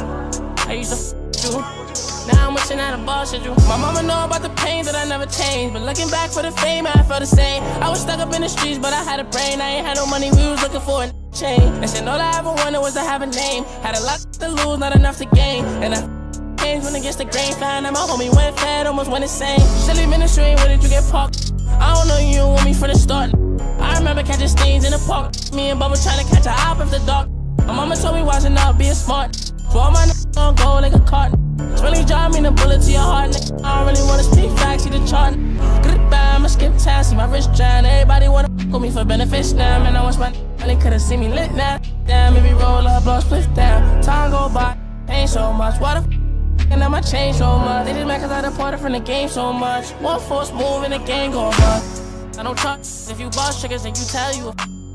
I used to f with you. Now I'm wishing that a boss at you. My mama know about the pain that I never changed, but looking back for the fame, I felt the same. I was stuck up in the streets, but I had a brain. I ain't had no money, we was looking for a change. They said all I ever wanted was to have a name. Had a lot to lose, not enough to gain. And I changed when against the grain. Found that my homie went fat, almost went insane. Silly ministry, where did you get parked? I don't know you don't want me from the start. I remember catching stains in the park. Me and Bubba trying to catch a hop after dark. My mama told me watching out, being smart. So all my niggas gon' go like a carton. It's really driving a bullet to your heart, nigga. I don't really wanna speak facts, see the chart. Goodbye, I'ma skip town, see my wrist drown. Everybody wanna f with me for benefits now. Man, I wish my really could've seen me lit now. Damn, maybe roll up, blow a split down. Time go by, ain't so much. Why the f and I'ma change so much? They just mad cause I departed from the game so much. One force move and the game go bust. I don't trust if you boss triggers and you tell you.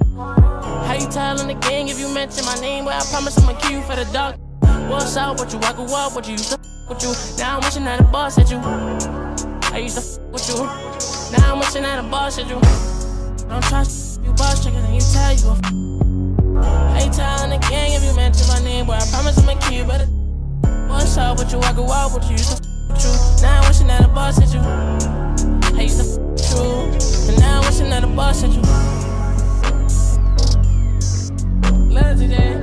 How you tellin' the gang if you mention my name? Well, I promise I'ma kill you for the dog. What's up with you? I grew up with you. Used to f with you. Now I'm wishing that a boss at you. I used to f with you. Now I'm wishing that a boss at you. I don't trust you boss triggers and you tell you. How you tellin' the gang if you mention my name? Well, I promise I'ma kill you better. What's up with you? I grew up with you. Used to f with you. Now I'm wishing that a boss at you. I used to f with you. And now I'm wishing that a boss at you. Lil Tjay.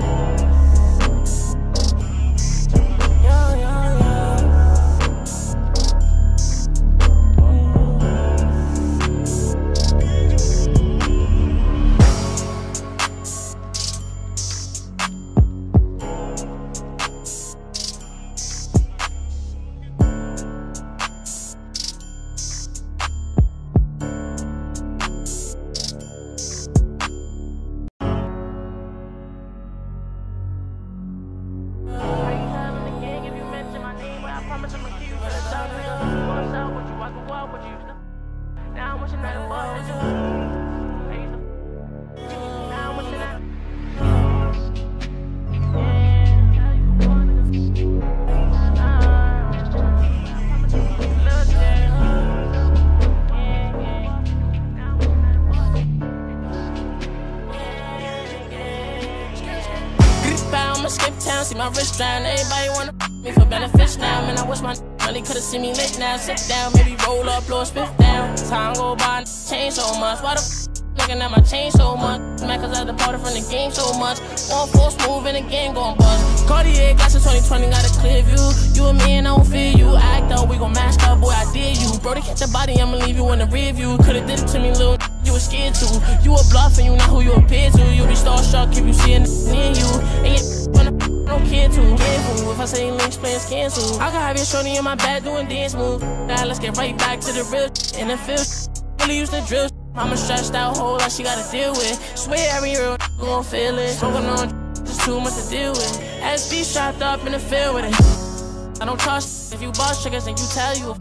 I'ma skip town, see my wrist drown. Everybody wanna me for benefits now. Man, I wish my really could've seen me lit now. Sit down, maybe roll up, blow a spiff down. Time go by, change so much. Why the f looking at my chain so much? Man, cause I departed from the game so much. One force move and the game gon' bust. Cartier glasses twenty twenty, got a clear view. You and me and I don't fear you. Act up, we gon' mask up, boy, I dare you. Bro, to catch a body, I'ma leave you in the rear view. Could've did it to me, little you was scared to. You a bluff and you not who you appear to. You be starstruck if you see a near you. And you don't care too. Careful, if I say links, plans cancel. I can have your shorty in my back doing dance moves. Now let's get right back to the real and the feel. Really used to drill. I'm a stressed out whole lot she gotta deal with. Swear every real gon' feel it. Smoking on just too much to deal with. S B strapped up in the field with it. I don't trust if you boss triggers and you tell you.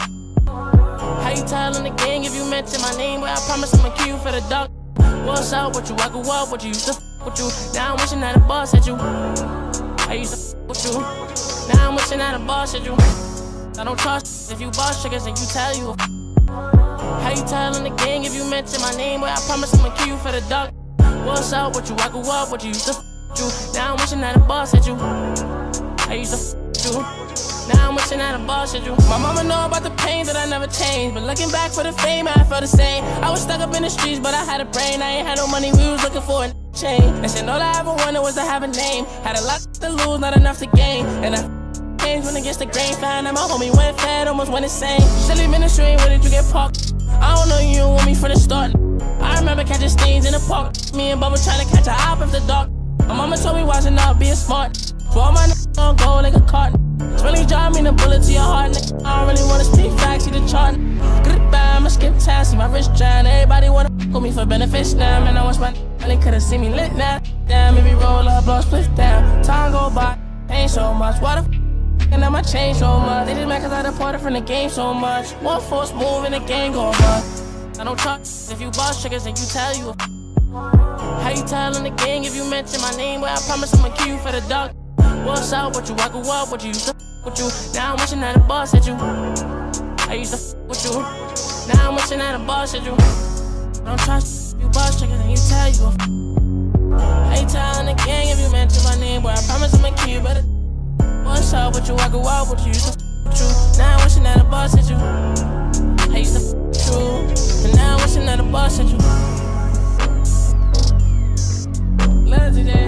How you tellin' the gang if you mention my name? Well, I promise I'ma kill you for the dog. What's up with you? I grew up with you, used to f with you. Now I'm wishing that a boss at you. I used to f with you. Now I'm wishing that a boss at you. I don't trust if you boss triggers and you tell you. How you tellin' the gang if you mention my name? Well, I promise I'ma kill you for the dog. What's up with you? I grew up with you, used to f with you. Now I'm wishing that a boss at you. I used to f with you. Now I'm wishing that a boss at you. My mama know about the pain that I never changed, but looking back for the fame, I felt the same. I was stuck up in the streets, but I had a brain. I ain't had no money, we was looking for a change. And said all I ever wanted was to have a name. Had a lot to lose, not enough to gain. And I changed when against the grain. Found that my homie went fat, almost went insane. Silly ministry, where did you get parked? I don't know you don't want me from the start. I remember catching stains in the park. Me and Bubba trying to catch a hop after dark. My mama told me watching out, being smart. For all my niggas gon' go like a carton. It's really driving a bullet to your heart, nigga. I don't really wanna speak facts, see the chart. Goodbye, I'ma skip town, see my wrist drown. Everybody wanna f with me for benefits now. Man, I wish my really could've seen me lit now. Damn, maybe roll up, blow a split down. Time go by, ain't so much. Why the f and I'ma change so much? They just mad cause I departed from the game so much. One force move and the game gon' bust. I don't trust if you boss triggers and you tell you. How you tellin' the gang if you mention my name? Well, I promise I'ma kill you for the dog. What's up with you? I grew up with you, used to f with you. Now I'm wishing that a boss at you. I used to f with you. Now I'm wishing that a boss at you. I don't trust you boss triggers and you tell you. How you tellin' the gang if you mention my name? Well, I promise I'ma kill you better. What's up with you? I grew up with you, used to f with you. Now I'm wishing that a boss at you. I used to f with you. And now I'm wishing that a boss at you. Lil Tjay.